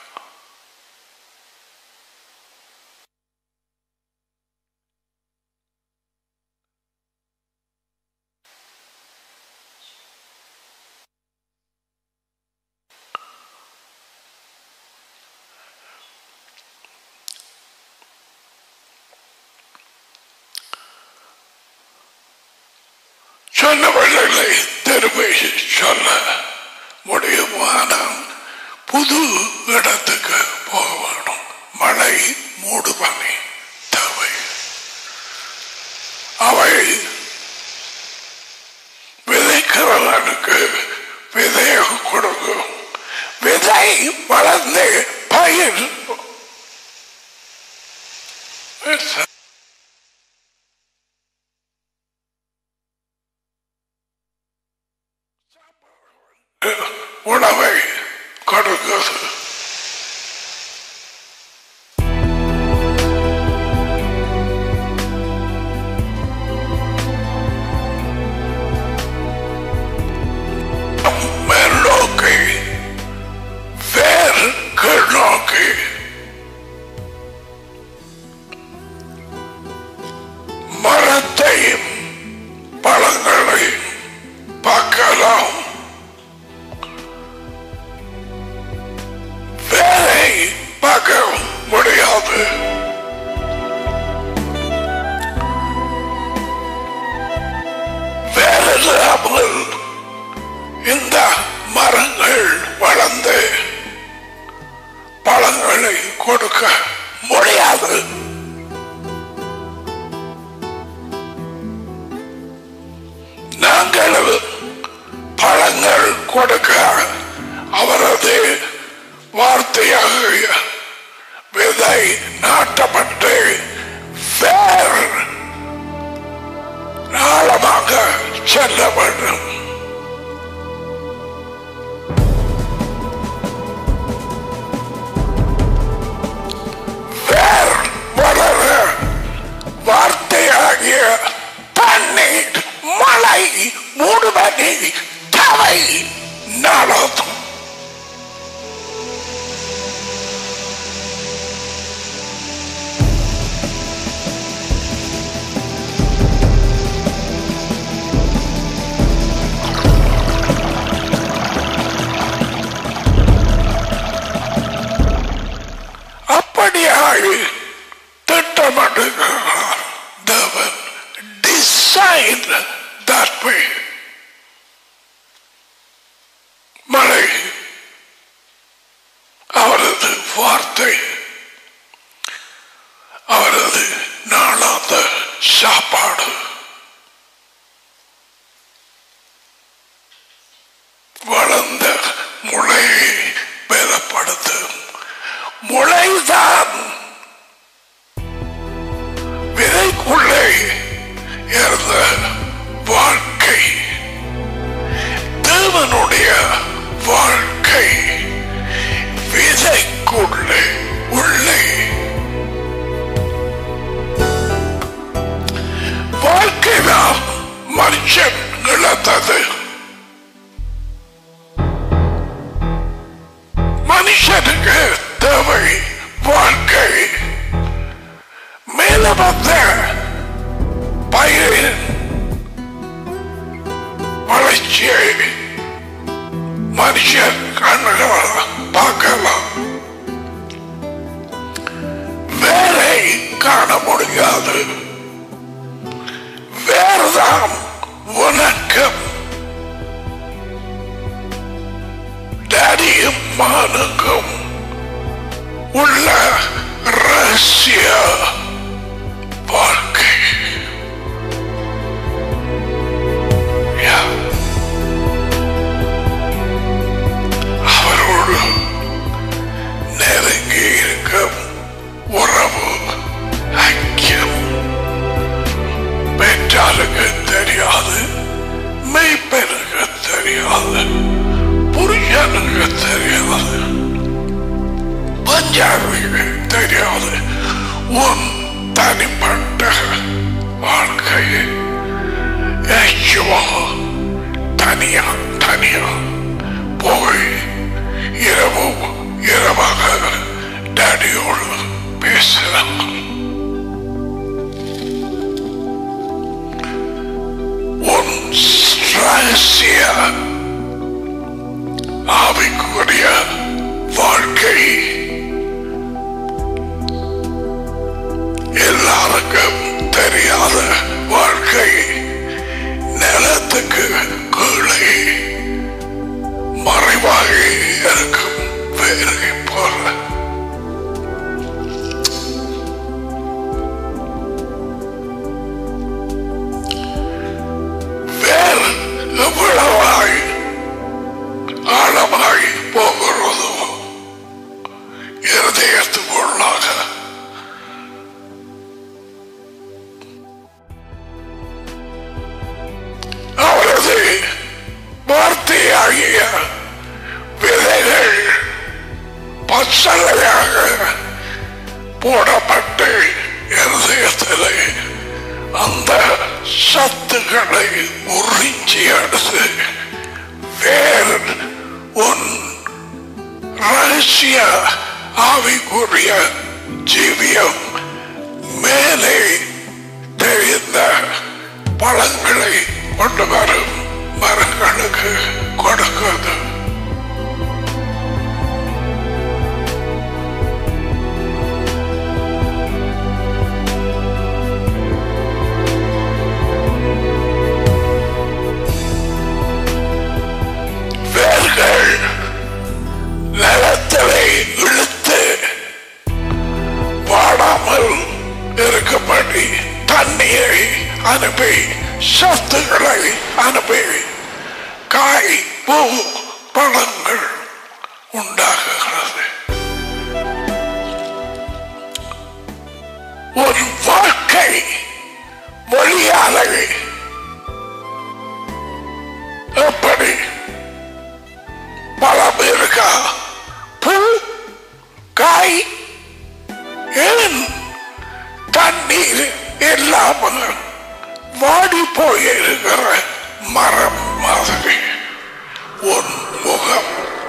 சொன்னவர்களை திரும்பி சொல்ல முடியுமான புது இடத்துக்கு போகணும். மழை மூடுபனி தேவை. அவை விதைக்கிறவனுக்கு விதைய கொடுக்கும். விதை வளர்ந்து பயிர் உணவை கொடுக்கிறது. வார்த்தை அவரது நாளாந்த சாப்பாடு. வளர்ந்த முளையை பலப்படுத்தும். முளைதான் விதைக்குள்ளே இருந்த வாழ்க்கை, தேவனுடைய வாழ்க்கை விதைக்குள்ளே உள்ளே. வாழ்க்கைதான் மனுஷன் இழந்தது. மனுஷனுக்கு தேவை வாழ்க்கை. மேல வந்த பயிரின் வளர்ச்சியை மனுஷன் கண்ணுகளால் பார்க்கலாம், வேரை காண முடியாது. வேறுதான் வணக்கம். டாடியும் மகனுக்கும் உள்ள ரகசிய வாழ்க்கை. அவரோடு நெருங்கி இருக்கும் உறவு, ஐக்கியம் பெற்றாருக்கு தெரியாது, மெய்ப்பெருக்கு தெரியாது, புருஷனுக்கு தெரியாது, பஞ்சாபிக்கு தெரியாது. உன் தனிப்பட்ட வாழ்க்கையை தனியா தனியா போய் இரவு இரவாக டாடியோடு பேசலாம். உன் ரகசிய ஆவிக்குரிய வாழ்க்கை எல்லாருக்கும் தெரியாத வாழ்க்கை. நிலத்துக்கு கீழே மறைவாக இருக்கும் வேர்வை போல. வேறு எவ்வளவாய் ஆழமாய் போகிறதோ இருதயத்துக்குள்ளாக அவரது வார்த்தையாகிய விதைகள் பச்சளையாக போடப்பட்டு இருதயத்திலே அந்த சத்துக்களை உறிஞ்சி எடுத்து வேறு உன் ரகசிய ஆவிக்குரிய ஜீவியம் மேலே தெரிந்த பழங்களை கொண்டு வரும் மரங்களுக்கு கொடுக்கிறது. வேர்கள் நிலத்திலே இழுத்து வாடாமல் இருக்கும்படி தண்ணீரை அனுப்பி சத்துக்களை அனுப்பி காய் பூ பழங்கள் உண்டாகுகிறது. ஒரு வாழ்க்கை வழியாலே எப்படி பழம் இருக்கா, பூ காய், ஏன் தண்ணீர் இல்லாமல் வாடி போயிருக்கிற மரம் மாதிரி உன் முகம்.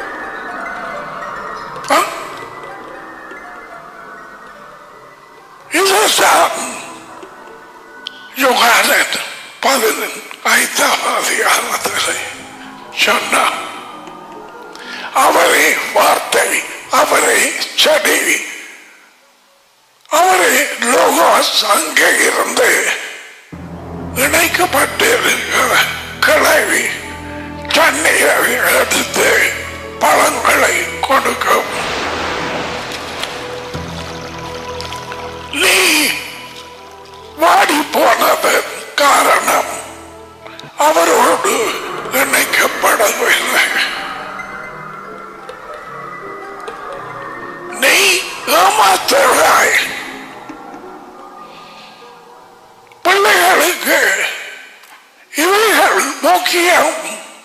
இதுதான் யோகானன் 15ஆம் அதிகாரத்தில் சொன்னார். அவரே வார்த்தை, அவரே செடி, அவரே லோகோஸ். அங்கே இருந்து இணைக்கப்பட்டிருக்கிற கிளவி தண்ணீரை எடுத்து பழங்களை கொடுக்கும். நடப்பதில்லை. நீ ஏமாத்துகிறாய். பிள்ளைகளுக்கு இவைகள் முக்கியம்.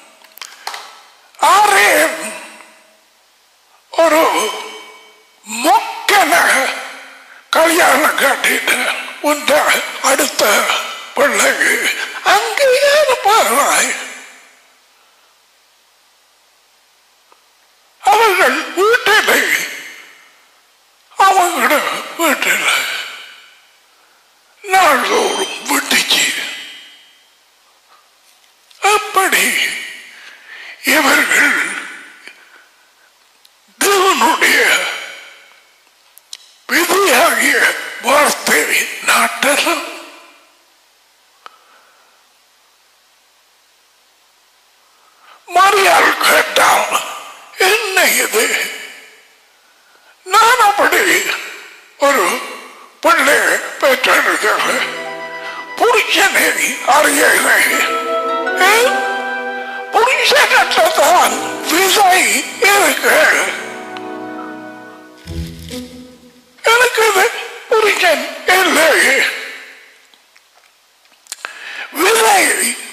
ஆரேன் ஒரு மொக்கன கல்யாணம் கட்டிட்டு உண்ட அடுத்த பிள்ளைக்கு அங்கேயே இருப்பார்கள். அவர்கள் வீட்டிலே அவங்களோட வீட்டில் நாள்தோறும் விட்டுச்சு. அப்படி இவர்கள் தேவனுடைய விதியாகிய வார்த்தை நாட்டலும் மரியாள் கேட்டால் என்ன இது? நான் அப்படி ஒரு பிள்ளை பெற்றெடுக்கிற புருஷனை அறியலை. புருஷனற்றதான் விதை இருக்கு. எனக்கு புருஷன் இல்லை. விதை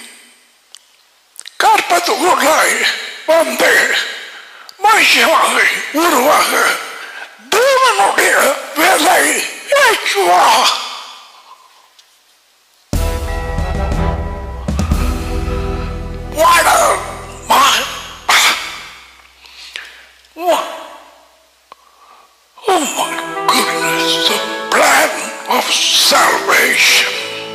கற்பத்துக்குள்ளாய் வந்து மனுஷமாக உருவாக தேவனுடைய வேலை ஏற்றுவா. What a my oh my goodness, the plan of salvation.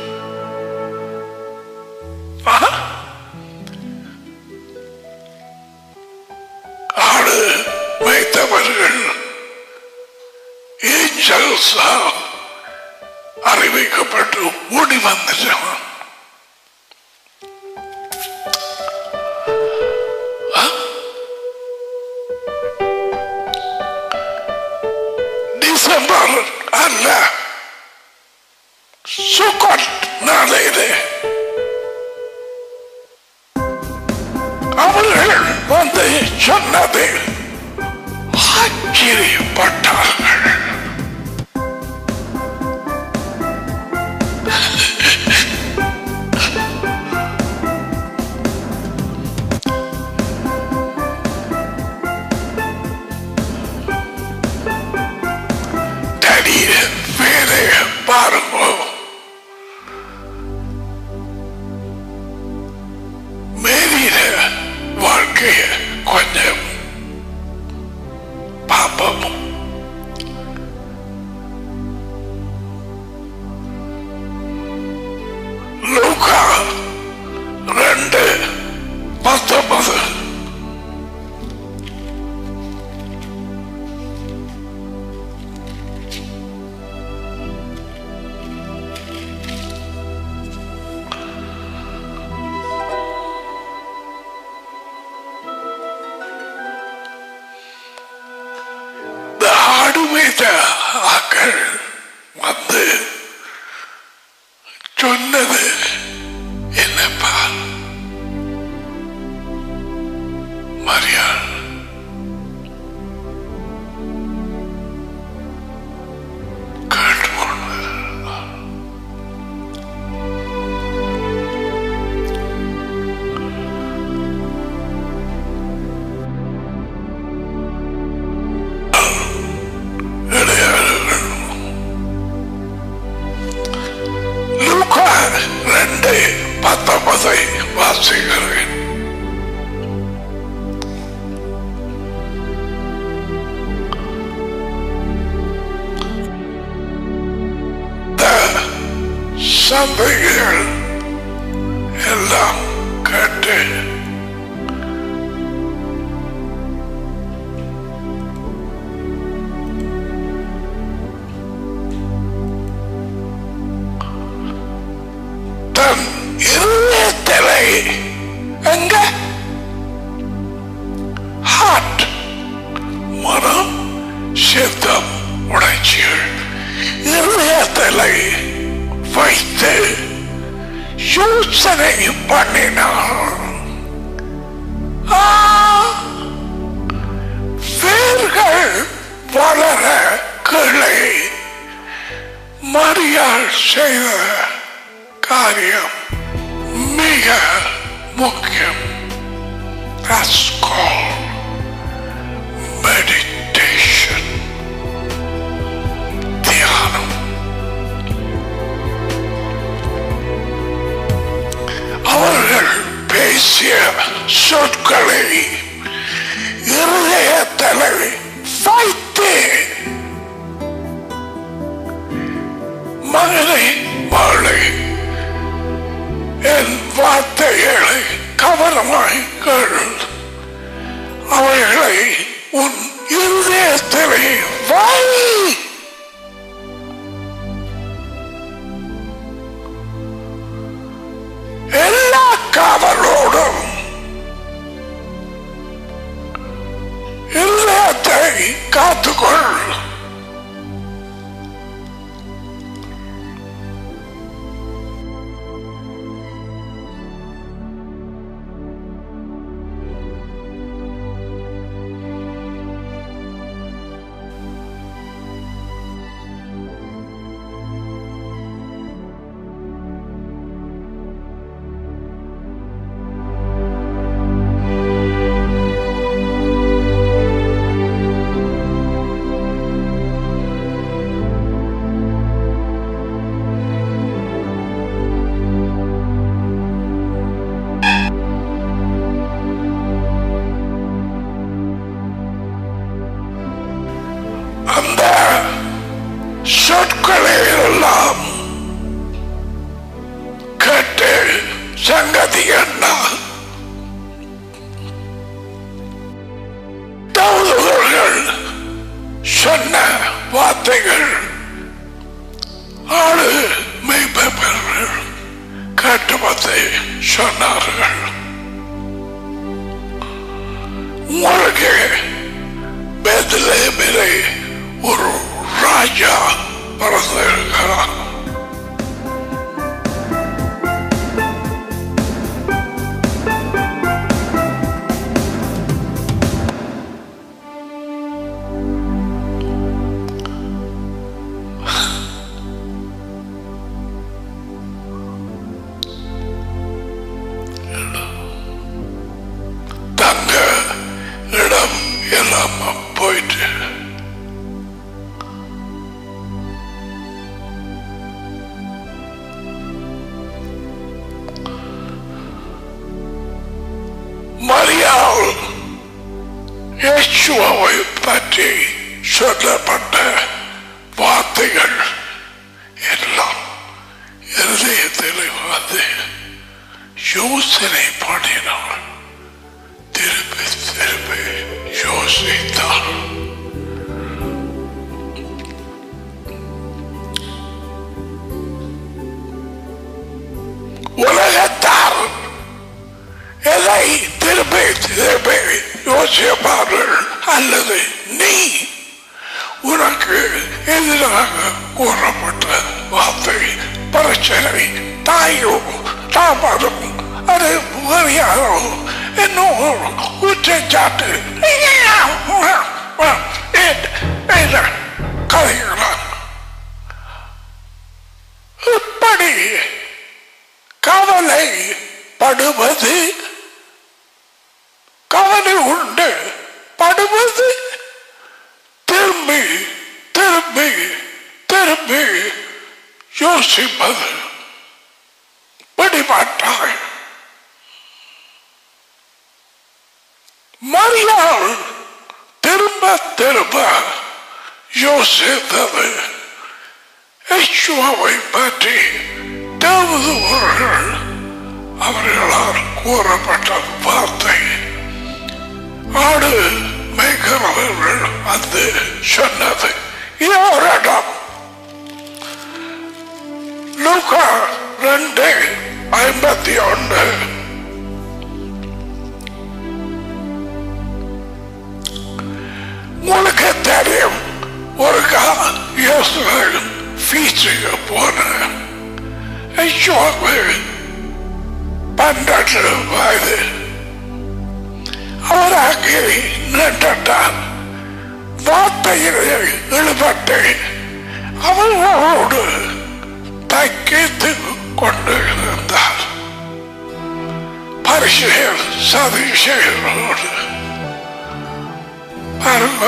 ஆடு வைத்தவர்கள் ஏஞ்சல்ஸால் அறிவிக்கப்பட்டு ஓடி வந்துட்டான். டிசம்பர் அல்ல, சுக்கட் நாளையிலே அவர்கள் வந்து சொன்னது ஆச்சரியப்பட்டார்கள். பாருங்க, மேரிட வாழ்க்கைய கொஞ்சம் பாப்போம். லூக்கா 2:19 ஆக்கள் வந்து சொன்னது என்னப்பா? மரியாள் கேட்டுக்கொண்டது. லூக்கா 2:19 வாசிக்கிறேன். சந்தைகள் எல்லாம் கேட்டு தன் இருதயத்திலே எங்க ஹார்ட் மனம் சித்தம் உணர்ச்சிகள் இருதயத்திலே வைத்து மரியாள் செய்த காரியம் மிக முக்கியம். That's called meditation. தியானம். அவர்கள் பேசிய சொற்களை இருதயத்தில் வைத்து, மகனை மகளை என் வார்த்தைகளை கவனமாய் கேள், அவைகளை உன் இருதயத்திலே வை. எல்லா காவலோடும் இருதயத்தை காத்துக்கொள். அந்த சொற்களை எல்லாம் கேட்டு சங்கதி என்ன தவறுகள் சொன்ன வார்த்தைகள் ஆளு மெய்ப்பர்கள் கேட்டு வந்து சொன்னார்கள். உங்களுக்கு பெத்லெஹேமிலே ஒரு ராஜா பிறந்திருக்கிறார். தங்க இடம் எல்லாம் போயிட்டு மரியாள் இயேசுவை பற்றி சொல்லப்பட்ட வார்த்தைகள் எல்லாம் இருதயத்தில் வந்து யோசனை பண்ணினாள். திருப்பி திருப்பி யோசித்தாள். உலகத்தார் எதை திருப்பி திருப்பி யோசிப்பார்கள் அல்லது நீ உனக்கு எதிராக கூறப்பட்ட வார்த்தை, பிரச்சனை, தாயோ தாமதம், அது மரியாதோ இன்னொரு குற்றச்சாட்டு கதைகிறான். இப்படி கவலை படுவது, கவலை உண்டு படுவது, திரும்பி திரும்பி திரும்பி யோசிப்பது பிடிமாட்டாய். மரியாள் திரும்ப திரும்ப யோசித்தது இயேசுவை பற்றி தேவதூதர்கள் அவர்களால் கூறப்பட்ட வார்த்தை, ஆடு மேய்க்கிறவர்கள் வந்து சொன்னது. இது ஒரு இடம். லூக்கா 2:51. உங்களுக்கு தெரியும், ஒரு இயேசுவின் ஃபீஸுக்கு போன இயேசுவுக்கு 12 வயது. அவராக நின்றார். வார்த்தையில் ஈடுபட்டு அவர்களோடு தைக்கித்து கொண்டு இருந்தார். பரிசேயர் சதுசேயரோடு பாருங்க,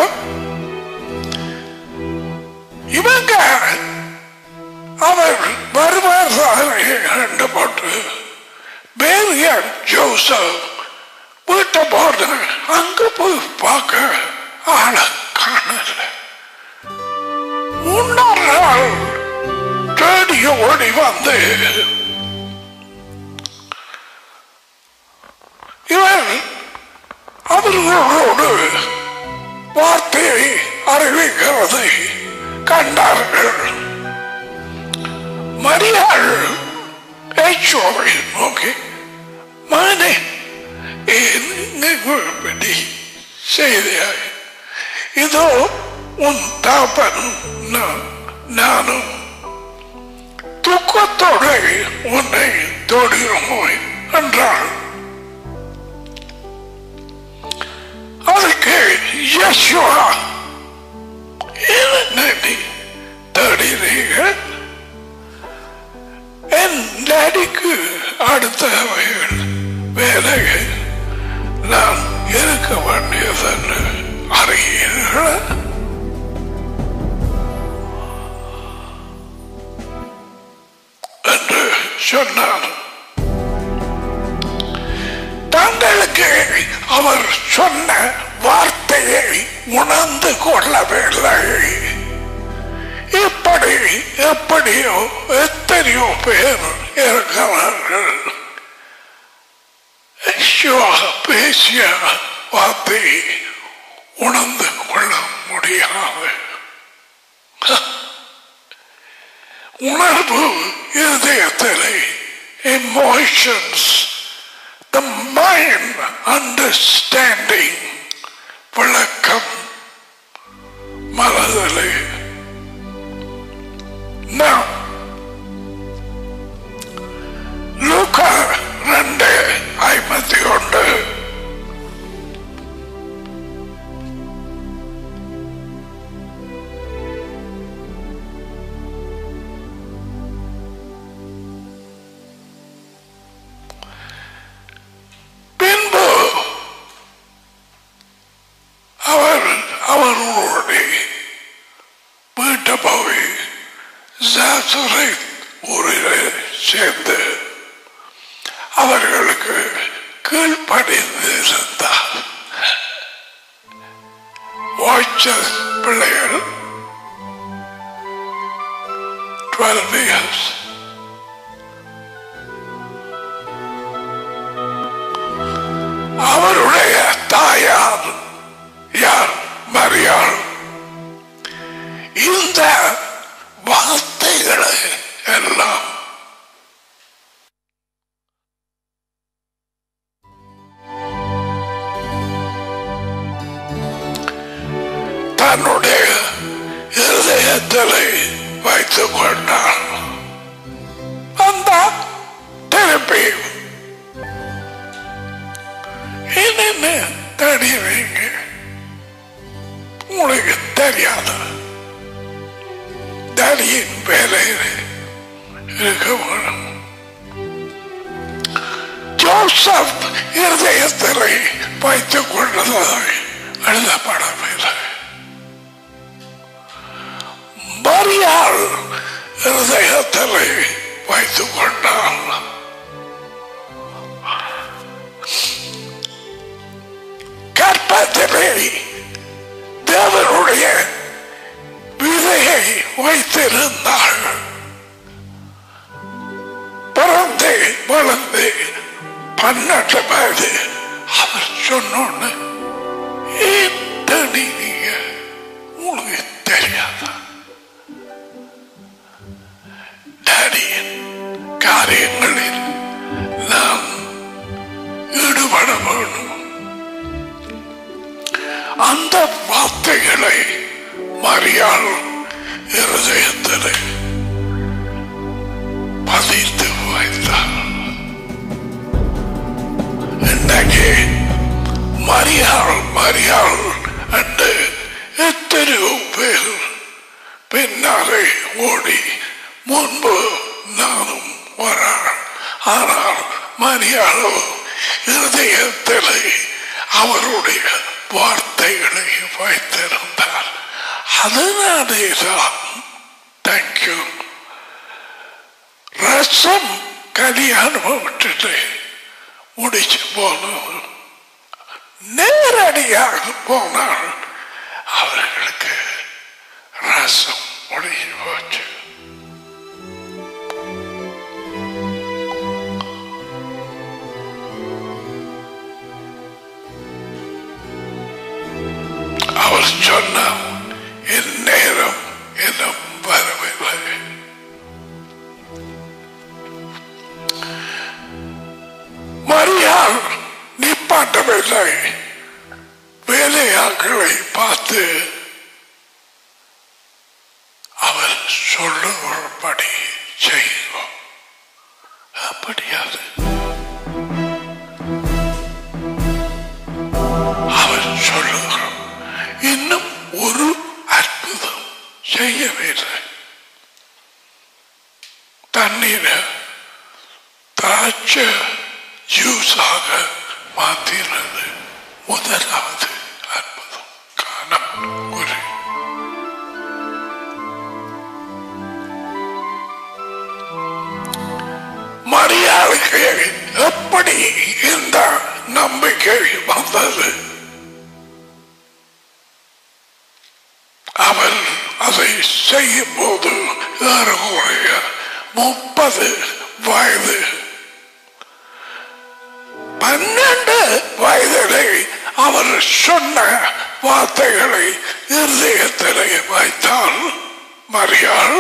இவங்க அவர் வருவார் கண்டு போட்டு பேரியர் ஜோசப் வீட்டை போட்டு அங்க போய் பார்க்க ஆள காணல. முன்னாள் நாள் தேடி ஓடி வந்து இவர் அவர்களோடு வார்த்தையை அறிவிக்கிறதை கண்டார்கள். மரியாள் ஏச்சோவை நோக்கி, மகனே செய்தியாய் இதோ உன் தாப்பன் நானும் துக்கத்தோடு உன்னை தொடுகிறோமோ என்றாள். அதுக்கு யெஷுவா, என்ன நீ தேடுகிறீங்க? என் டாடிக்கு அடுத்த வேலையை நான் இருக்க வேண்டியதென்று அறிகிறீர்கள் என்று சொன்னார். தங்களுக்கு அவர் சொன்ன வார்த்தையை உணர்ந்து கொள்ளவில்லை. இப்படி எப்படியோ எத்தனையோ பேர் இருக்கிறார்கள். பேசிய வார்த்தை உணர்ந்து கொள்ள முடியாது. உணர்வு இதயத்திலே, எமோஷன்ஸ், the mind understanding, விளக்கம் மனதிலே. Now, லூக்கா 2:51 பின்பு அவரோடு வீட்டு போய் நாசரேத் ஊரிலே சேர்ந்து அவர்களுக்கு கீழ்ப்படிந்திருந்தார். பிள்ளைகள் 12 years. அவருடைய தாயார் யார்? மரியாள். இந்த வார்த்தைகளை எல்லாம் தன்னுடைய இதயத்திலே வைத்துக் கொண்டார். அந்த திருப்பி என்ன தடிவீங்க, உங்களுக்கு தெரியாத தடியின் வேலையில் இருக்க வேணும். ஜோசப் இருதயத்திலே வைத்துக் கொண்டதாக எழுதப்படவில்லை. மரியாள் இருதயத்திலே வைத்துக் கொண்டாள். கற்பத்திலே தேவனுடைய விதையை வைத்திருந்தாள். பிறந்து வளர்ந்து 12 வயது அவர் சொன்னோன்னு நீங்க உங்களுக்கு தெரியாத டாடியின் காரியங்களில் நாம் ஈடுபட வேண்டும். அந்த வார்த்தைகளை மரியாள் இருதயத்தில் பதித்து வைத்தார். இன்றைக்கு மரியாள் என்று எத்தனையோ பேர் பின்னாலே ஓடி முன்பு நானும் வராள். ஆனால் மரியாளோ இருதயத்தில் அவருடைய வார்த்தைகளை வைத்திருந்தார். அதனாலேதான் தேங்க்யூ ரசம் கல்யாணம் விட்டுட்டு முடிச்சு போனோம். நேரடியாக போனால் அவர்களுக்கு ரசம் முடிஞ்சு போச்சு. அவர் சொன்னார், என் நேரம் இன்னும் வரவில்லை. மரியாள் நிப்பாட்டவில்லை. வேலையாட்களை பார்த்து அவர் சொல்லும்படி செய்வோம். அப்படியாது அவர் சொல்லுகிறோம். இன்னும் ஒரு அற்புதம் செய்யவில்லை. தண்ணீரை திராட்சை ஜூஸாக மாற்றினது முதலாவது அற்புதம். காணம் ஒரு மரியாளுக்கு எப்படி இந்த நம்பிக்கை வந்தது? அவள் அதை செய்யும் போது ஏறக்குறைய 30 வயது. 12 வயதிலே அவர் சொன்ன வார்த்தைகளை இருதயத்திலே வைத்தால் மரியாள்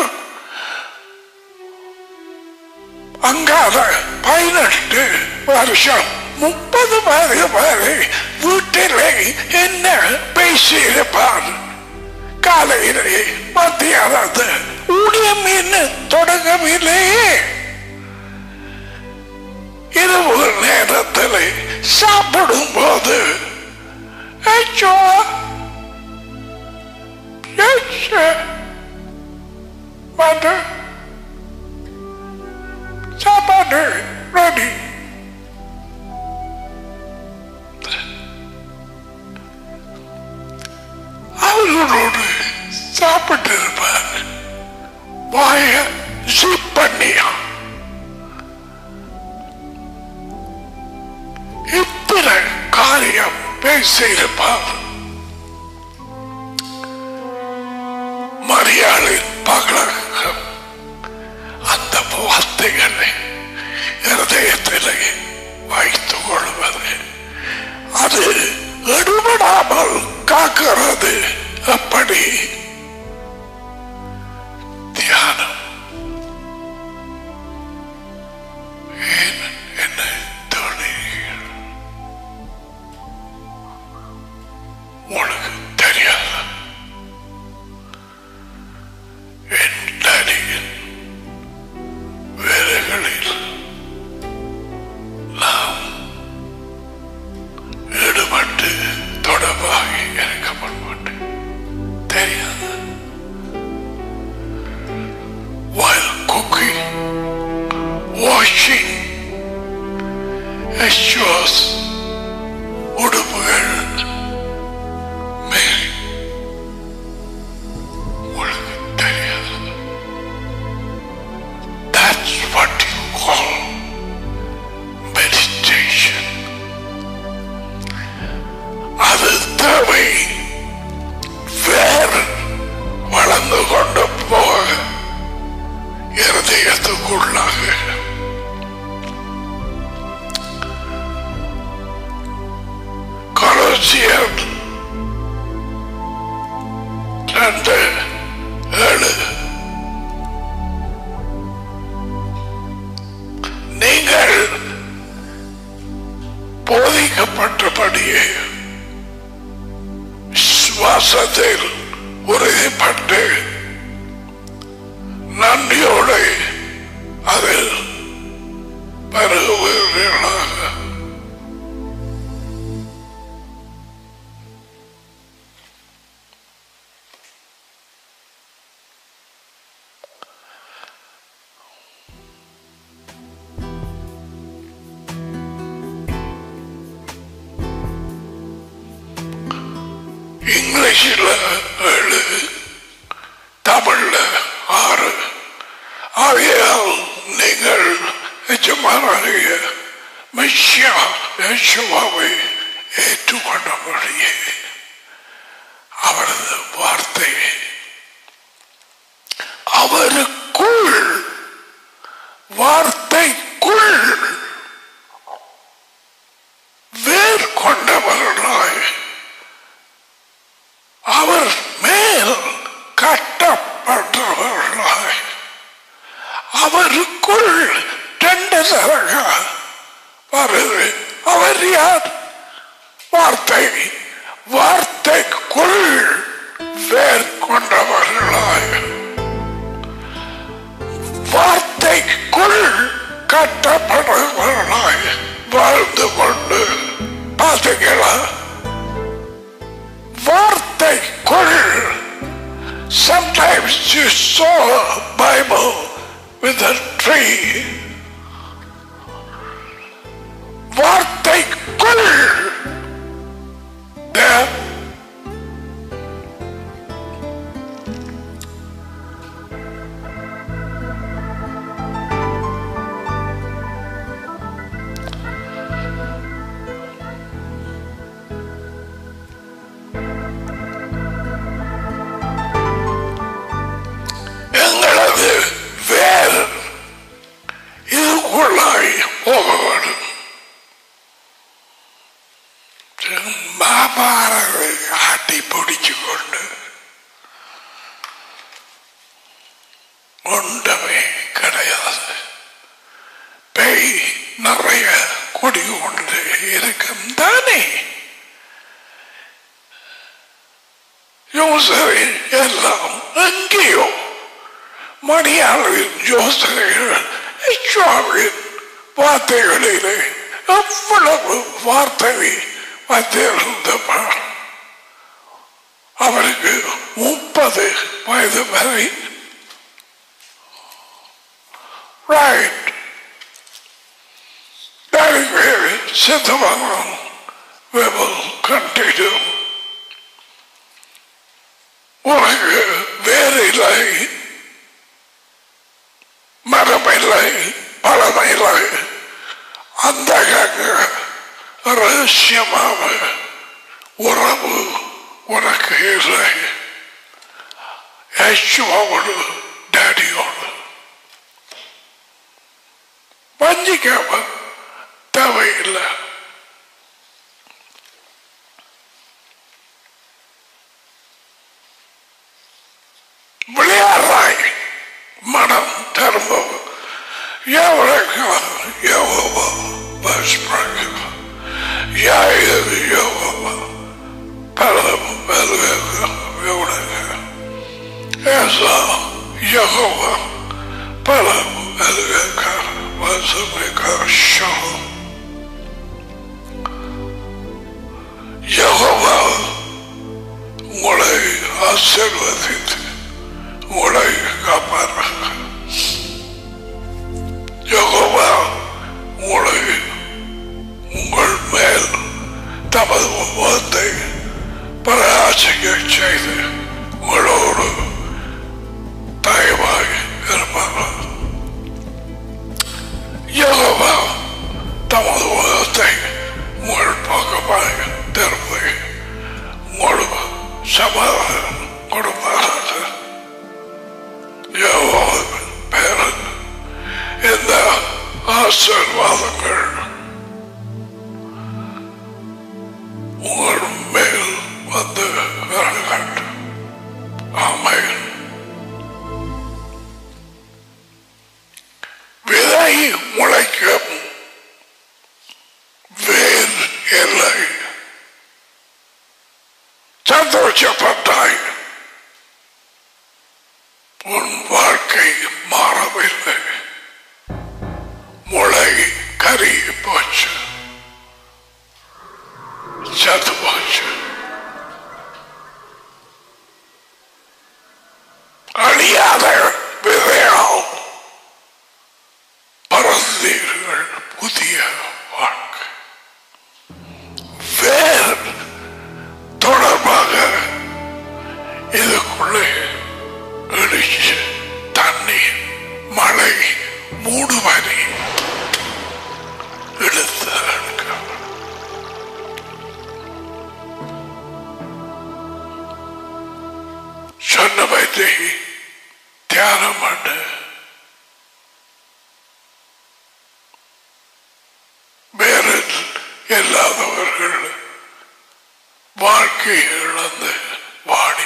அங்காத 18 வருஷம் 30 வயது வரை வீட்டிலே என்ன பேசியிருப்பார்? காலையிலே மத்தியானது ஊழியம் என்ன தொடங்கவில்லையே. இரவு நேரத்தில் சாப்பிடும் போது சாப்பாடு ரெடி. அவர்களோடு சாப்பிட்டு இருப்பார். வாய ஜிப் பண்ணியா இத்தனை காரியம் பேசியிருப்பார். மரியாளின் பகலகம் அந்த வார்த்தைகளை இருதயத்திலே வைத்துக் கொள்வது, அது எடுபடாமல் காக்கிறது. அப்படி தியானம் என்ன தோணுகிறீர்கள்? உனக்கு தெரியாத என் தனியின் வேலைகளில் நாம் ஈடுபட்டு தொடர்பாகி எனக்கு முன்பட்டு தெரியாது. While cooking, washing, chores, உடுப்புகள் மேல் உங்களுக்கு தெரியாது. That's what you call meditation. அது தேவை. வேறு வளர்ந்து கொண்டு போக இருதயத்துக்குள்ளாக கொலோசியர் 2:7 நீங்கள் போதிக்கப்பட்டபடியே சுவாசத்தில் உறுதிப்பட்டு நன்றியோடு அதில் பருகுவீர்களாக. இங்கிலீஷில் 7, தமிழ்ல 6. ஆகையால் நீங்கள் எஜமானாகிய மெசியா யேசுவாவை ஏற்றுக்கொண்டபடியே அவரது வார்த்தை அவருக்குள் வார்த்தைக்குள் வேர் கொண்டவர்களாய் அவர் மேல் கட்டப்பட்டவர்களாய் அவருக்குள் 2 தரக வருது. அவர் யார்? வார்த்தை. வார்த்தைக்குள் வேர் கொண்டவர்களாய் வார்த்தைக்குள் கட்டப்பட்டவர்களாய் வாழ்ந்து கொண்டு பார்த்தீங்களா? வார்த்தைக்குள். Sometimes you saw a Bible with a tree. வார்த்தைக்குள் there. எங்களது வேர் இதுக்குள்ளாய் போக வேண்டும். மாபாரவை ஆட்டி பிடிச்சு கொண்டு ஒன்றவே கிடையாது. பேய் நிறைய கொடி கொண்டு இருக்கும் தானே. யோசனை எல்லாம் எங்கேயோ மணியாளரின் யோசனைகள் வார்த்தைகளிலே எவ்வளவு வார்த்தை வந்திருந்தப்ப அவருக்கு 30 வயது வரை. ரைட். சித்தமானம் we will continue. உனக்கு வேறில்லை, மரமில்லை, பழமில்லை. அந்த ரகசியமாக உறவு உனக்கு இல்லை. யேசுவோடு டாடியோடு வஞ்சிக்காம தேவையில்லை. விளையாடுறாய் மனம் திரும்ப யெகோவா உங்களை ஆசீர்வதித்து உங்களை காப்பாற்ற யெகோவா உங்களை உங்கள் மேல் தமது முகத்தை பிரகாசிக்க செய்து உங்களோடு தயவாய் இருப்பார். யெகோவா தமது முகத்தை உங்கள் பக்கமாய் திருப்பி உங்களுக்கு சமாதானம் கொடுப்பார்கள். யெகோவாவின் பேரில் இந்த ஆசீர்வாதங்கள் உங்கள் மேல் வந்து வருகின்றன. ஆமென். விதை முளைக்கும், வேர் இல்லை. சந்தோஷப்பட்டாய், உன் வாழ்க்கை மாறவில்லை. முளை கருகி போச்சு, சத்து போச்சு. அழியாத விதையால் பறந்தீர்கள் புதிய வாழ்க்கை. வேர் தொடர்பாக சொன்னபத்தை தியானம் பண்ணு. வேறு இல்லாதவர்கள் வாழ்க்கை இழந்து வாடி